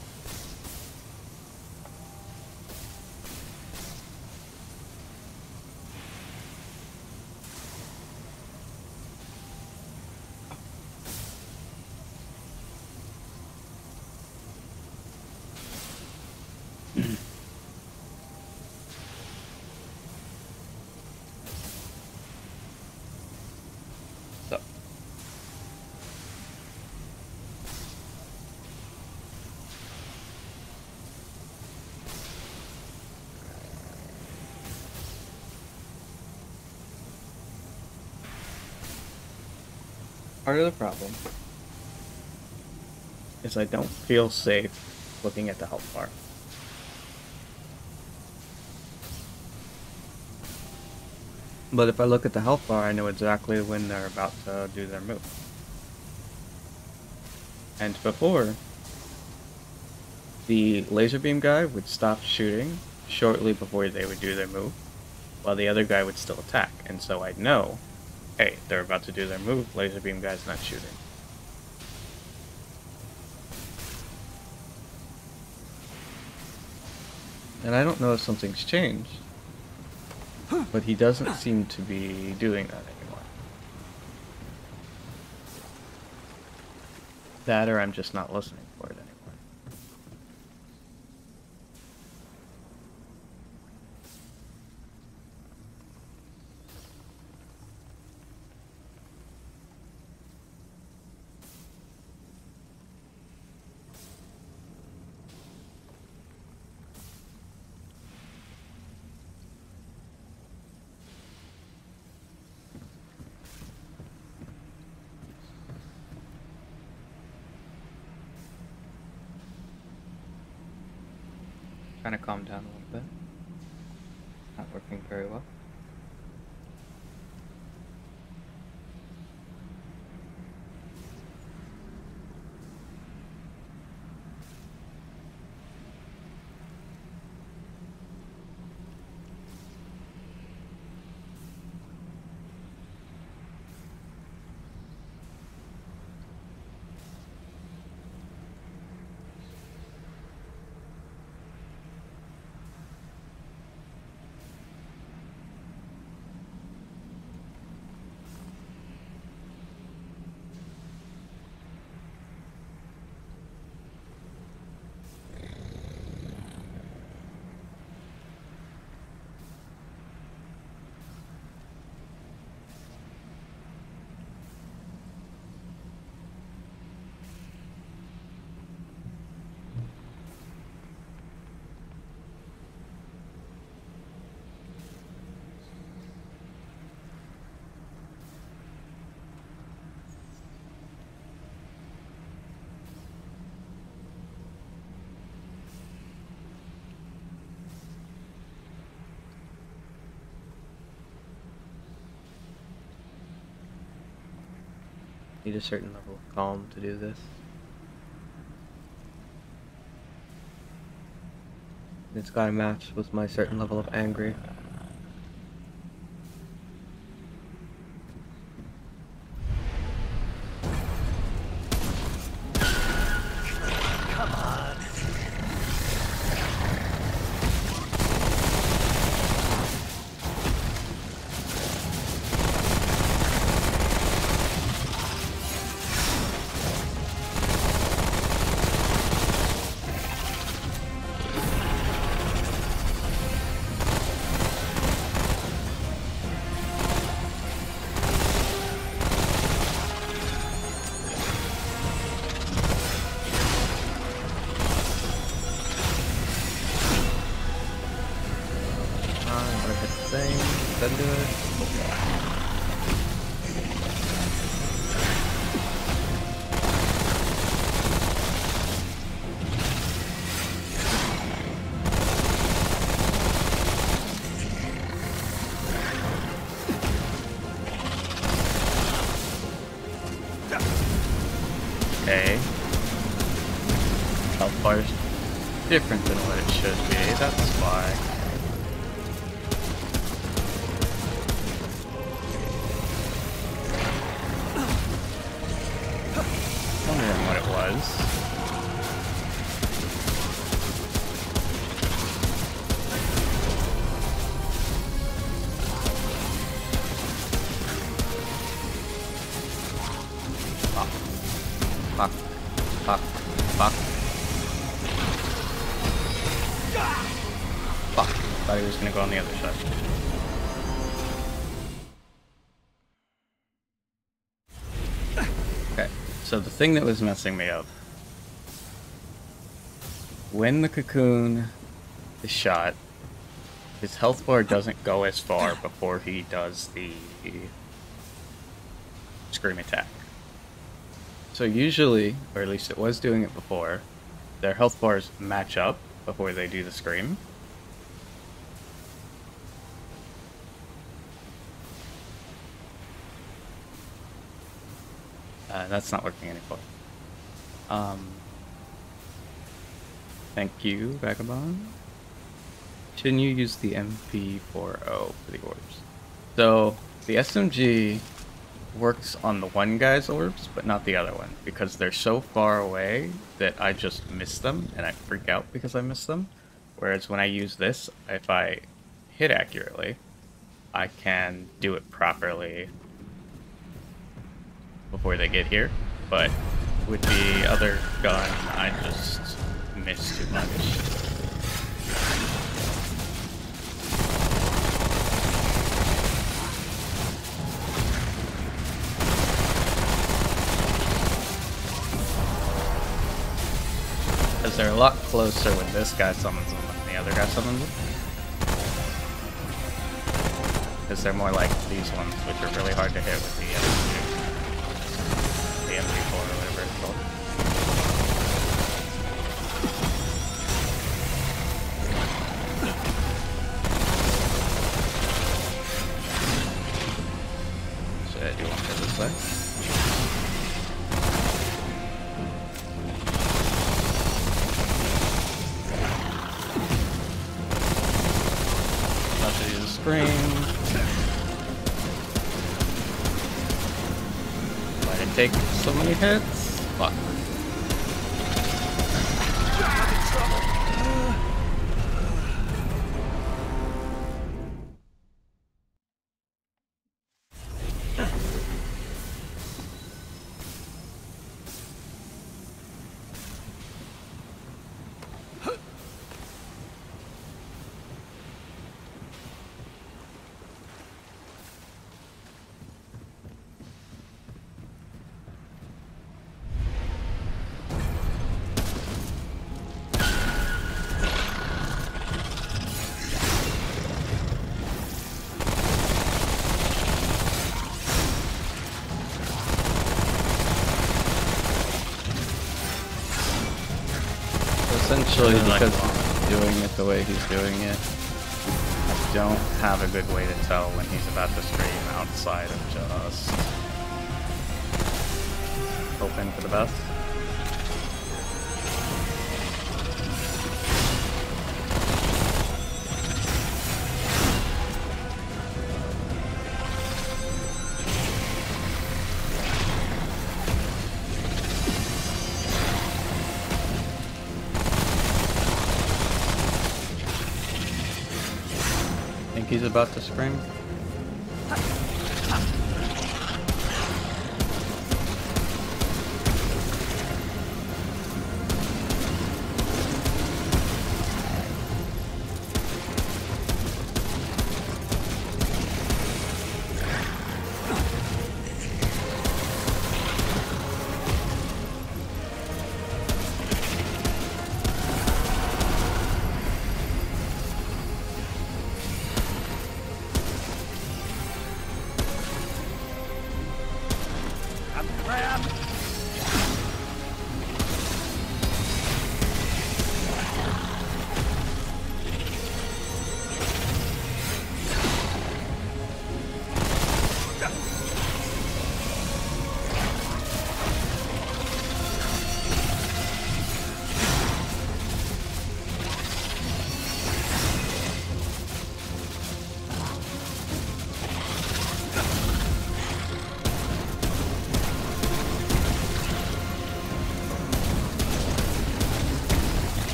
So. Part of the problem is I don't feel safe looking at the health bar. But if I look at the health bar, I know exactly when they're about to do their move. And before, the laser beam guy would stop shooting shortly before they would do their move, while the other guy would still attack. And so I'd know, hey, they're about to do their move, laser beam guy's not shooting. And I don't know if something's changed, but he doesn't seem to be doing that anymore. That or I'm just not listening for it anymore. Trying to calm down a little bit. Not working very well. Need a certain level of calm to do this. It's gotta match with my certain level of angry. Come on. Then do it. Okay. Health bar's different than what it should be, that's why. Wondering what it was. on the other side. Okay, so the thing that was messing me up. When the cocoon is shot, his health bar doesn't go as far before he does the scream attack. So usually, or at least it was doing it before, their health bars match up before they do the scream. Uh, that's not working anymore. Um, thank you, Vagabond. Shouldn't you use the M P four oh for the orbs? So, the S M G works on the one guy's orbs, but not the other one, because they're so far away that I just miss them, and I freak out because I miss them. Whereas when I use this, if I hit accurately, I can do it properly before they get here, but with the other gun, I just miss too much. Because they're a lot closer when this guy summons them than the other guy summons them. Because they're more like these ones, which are really hard to hit with the M P, the M P four or whatever it's called. So, do you want to go this way? Spring. Why did it take so many hits? Fuck. Essentially, because he's doing it the way he's doing it, I don't have a good way to tell when he's about to scream outside of just hoping for the best. He's about to scream.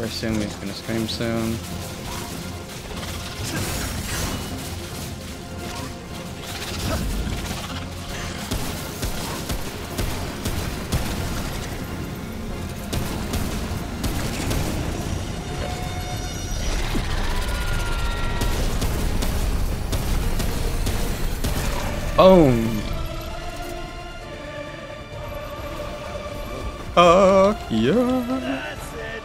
assume he's gonna scream soon. Boom! Oh, yeah! That's it.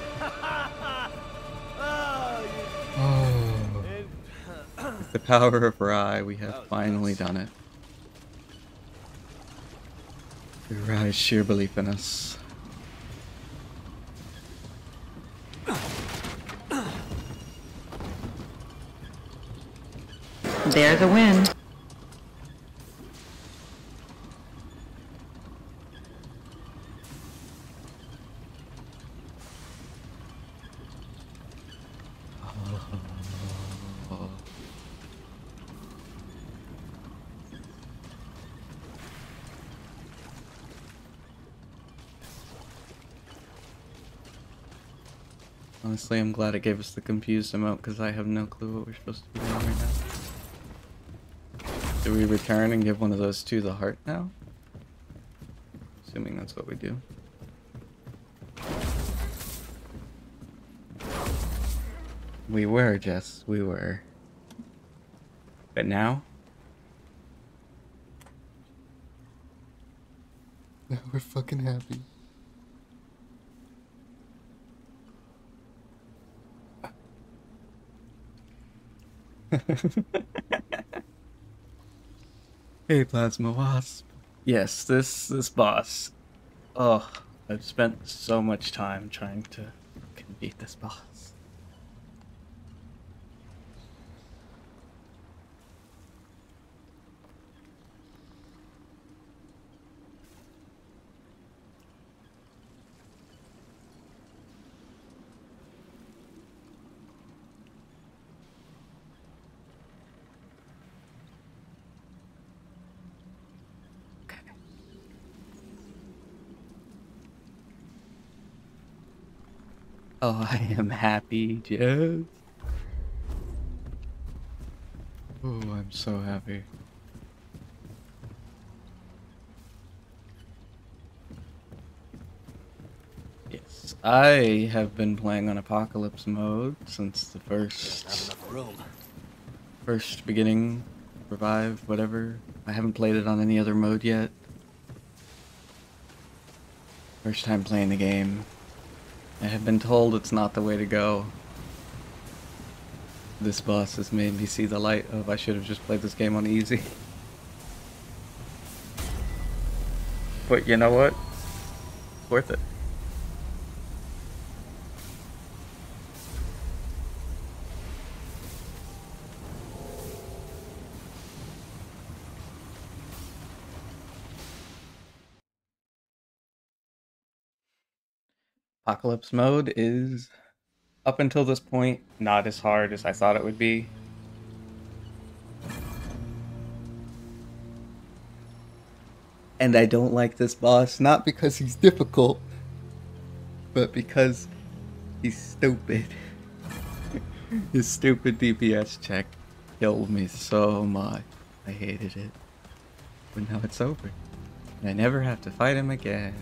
oh, you... Oh. With the power of Rai, we have finally done it. Through Rai's sheer belief in us. There's a win. Honestly, I'm glad it gave us the confused emote because I have no clue what we're supposed to be doing right now. Do we return and give one of those to the heart now? Assuming that's what we do. We were, Jess. We were. But now? Now we're fucking happy. Hey, Plasma Wasp. Yes, this this boss. Oh, I've spent so much time trying to fucking beat this boss. Oh, I am happy, Jess. Oh, I'm so happy. Yes, I have been playing on Apocalypse mode since the first... Not enough room. First beginning, revive, whatever. I haven't played it on any other mode yet. First time playing the game. I have been told it's not the way to go. This boss has made me see the light of I should have just played this game on easy. But you know what? It's worth it. Apocalypse mode is, up until this point, not as hard as I thought it would be. And I don't like this boss, not because he's difficult, but because he's stupid. His stupid D P S check killed me so much. I hated it. But now it's over. And I never have to fight him again.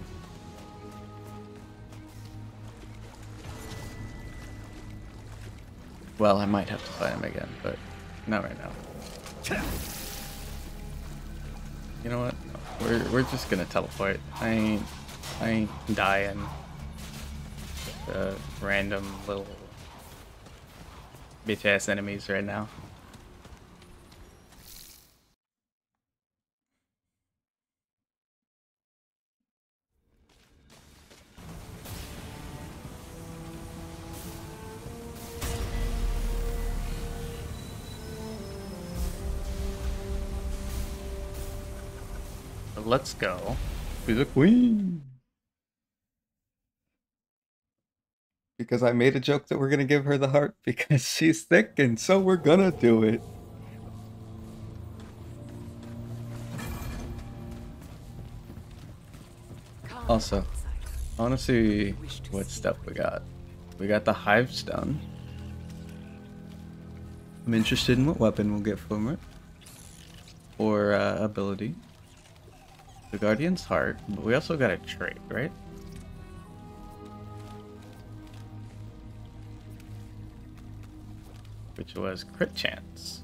Well, I might have to fight him again, but not right now. You know what? We're we're just gonna teleport. I ain't I ain't dying. The random little bitch ass enemies right now. Let's go to the queen. Because I made a joke that we're gonna give her the heart because she's thick, and so we're gonna do it. Also, I wanna see what stuff we got. we got the Hive Stone. I'm interested in what weapon we'll get from it. Or uh, ability. The Guardian's Heart, but we also got a trait, right? Which was crit chance.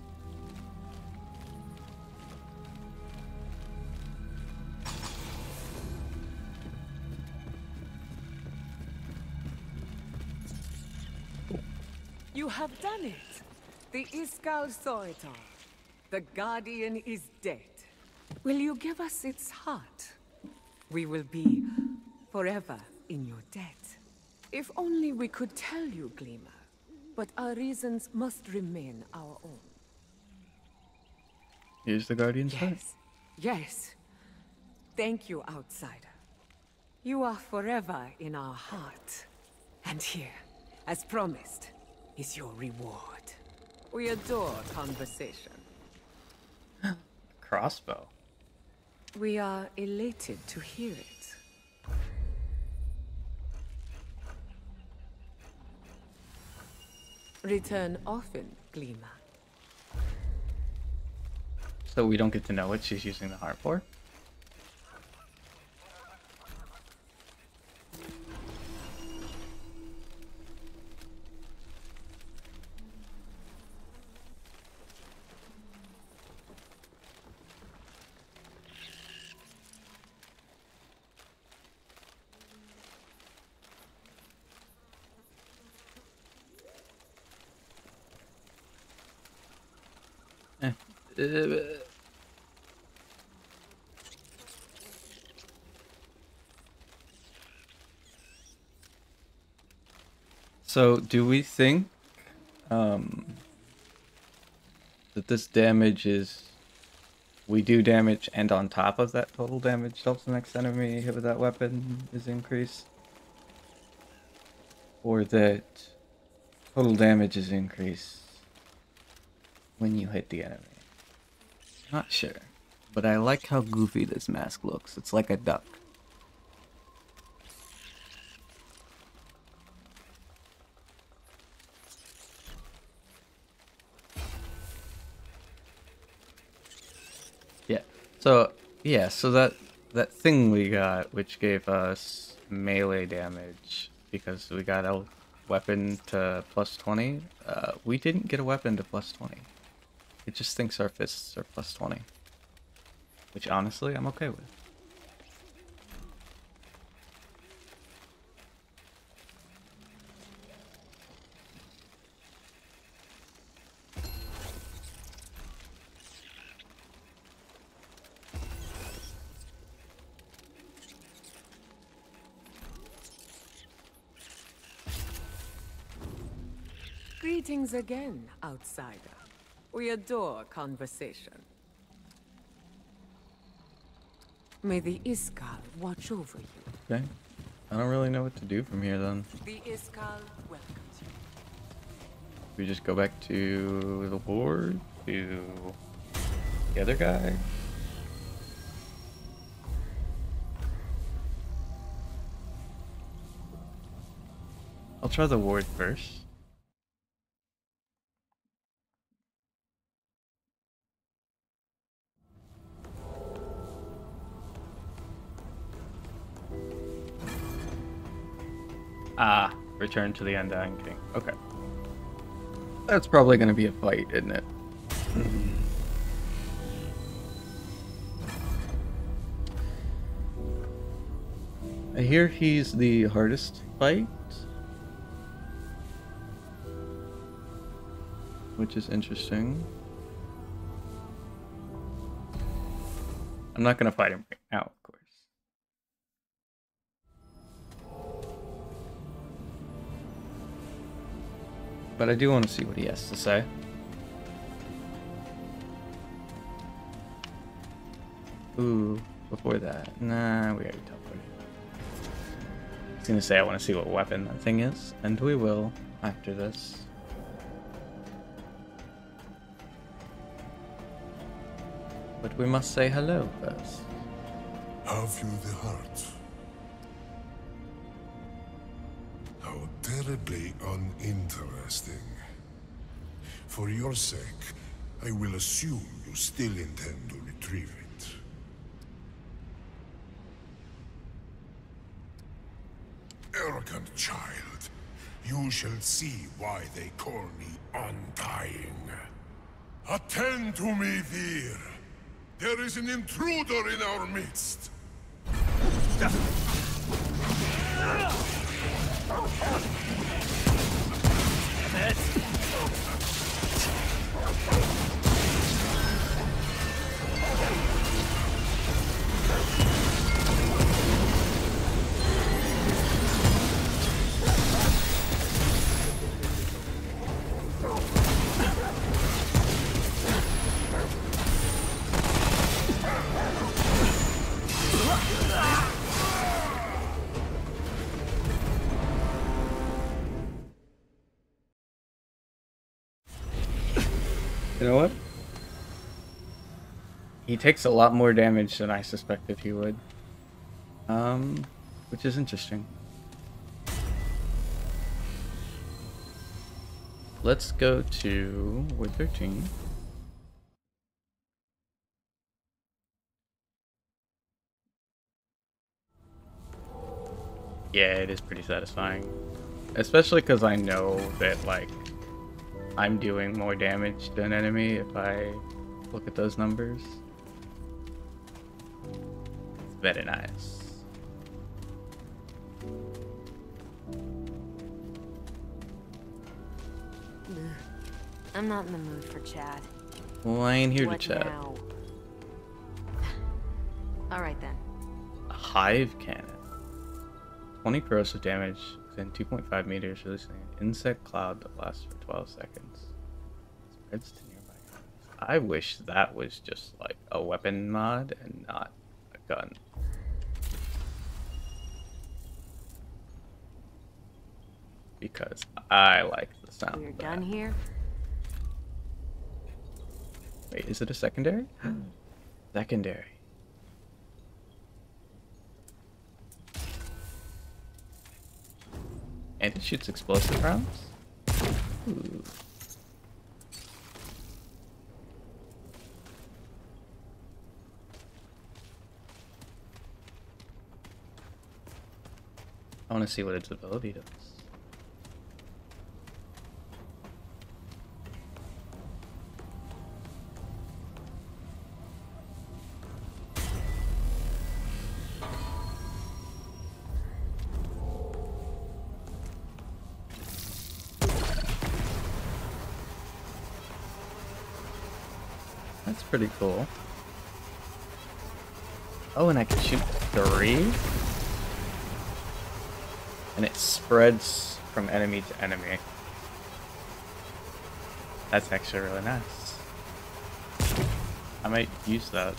You have done it. The Iskal Soitar. The Guardian is dead. Will you give us its heart? We will be forever in your debt. If only we could tell you, Gleamer. But our reasons must remain our own. Here's the Guardian's Heart. Yes. Yes. Thank you, outsider. You are forever in our heart. And here, as promised, is your reward. We adore conversation. Crossbow. We are elated to hear it. Return often, Gleamer. So we don't get to know what she's using the heart for? Eh. Uh, so, do we think um, that this damage is we do damage and on top of that total damage dealt to the next enemy hit with that weapon is increased? Or that total damage is increased when you hit the enemy? Not sure. But I like how goofy this mask looks. It's like a duck. Yeah. So, yeah, so that that thing we got, which gave us melee damage because we got a weapon to plus twenty, uh, we didn't get a weapon to plus twenty. It just thinks our fists are plus twenty. Which, honestly, I'm okay with. Greetings again, outsider. We adore conversation. May the Iskal watch over you. Okay. I don't really know what to do from here, then. The Iskal welcomes you. We just go back to the board, to the other guy. I'll try the ward first. Ah, return to the Undying King. Okay. That's probably going to be a fight, isn't it? I hear he's the hardest fight. Which is interesting. I'm not going to fight him right now, of course. But I do want to see what he has to say. Ooh, before that. Nah, we already talked about it. I was gonna say I want to see what weapon that thing is, and we will after this. But we must say hello first. Have you the heart? How dare terribly uninteresting. For your sake, I will assume you still intend to retrieve it. Arrogant child, you shall see why they call me Undying. Attend to me, Vir. There is an intruder in our midst. You know what? He takes a lot more damage than I suspected he would. Um, which is interesting. Let's go to Ward thirteen. Yeah, it is pretty satisfying. Especially because I know that, like, I'm doing more damage than enemy if I look at those numbers. It's very nice. I'm not in the mood for chat. Well, I ain't here What to chat. now? All right then. A hive cannon. twenty corrosive damage within two point five meters, releasing an insect cloud that lasts for twelve seconds. Spreads to nearby enemies. I wish that was just like a weapon mod and not a gun. Because I like the sound We're of done that. here. Wait, is it a secondary? Secondary. And it shoots explosive rounds? Ooh. I want to see what its ability does. That's pretty cool. Oh, and I can shoot three? And it spreads from enemy to enemy. That's actually really nice. I might use that.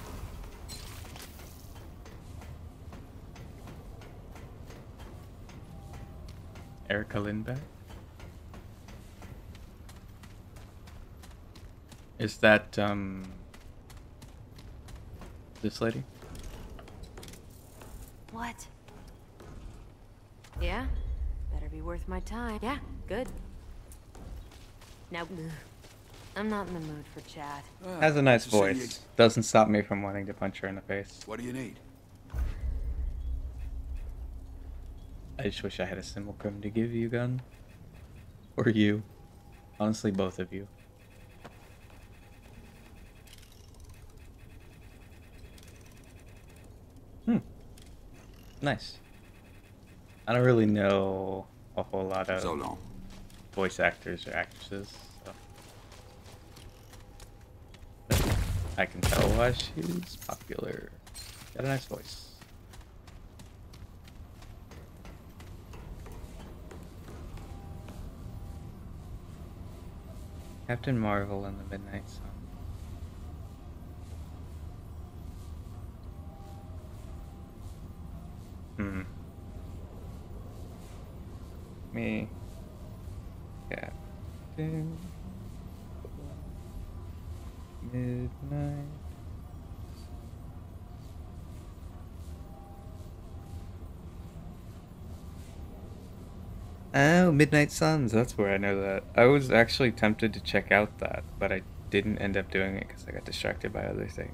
Erica Lindbergh? Is that, um... this lady? What? Yeah? Better be worth my time. Yeah, good. Now, ugh, I'm not in the mood for chat. Has a nice to see you. voice. Doesn't stop me from wanting to punch her in the face. What do you need? I just wish I had a simulacrum to give you, Gun. Or you. Honestly, both of you. Hmm. Nice. I don't really know a whole lot of So long. voice actors or actresses, so. But I can tell why she's popular. Got a nice voice. Captain Marvel and the Midnight Sun. Hmm. Me. Captain. Midnight. Oh, Midnight Suns. That's where I know that. I was actually tempted to check out that, but I didn't end up doing it because I got distracted by other things.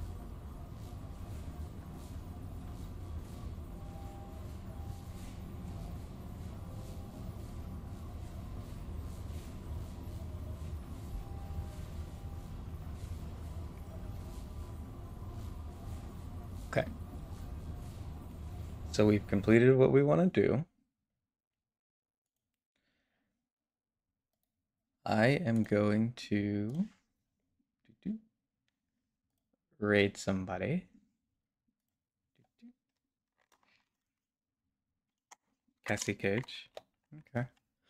Okay. So we've completed what we want to do. I am going to raid somebody. Cassie Cage. Okay.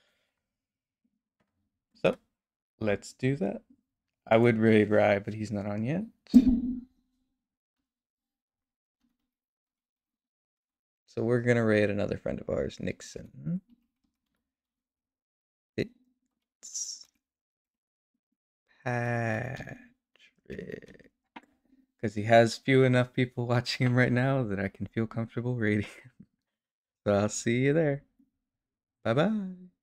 So, let's do that. I would raid Rye, but he's not on yet. So we're gonna raid another friend of ours, Nixon. It's Patrick. Because he has few enough people watching him right now that I can feel comfortable raiding him. So I'll see you there. Bye bye.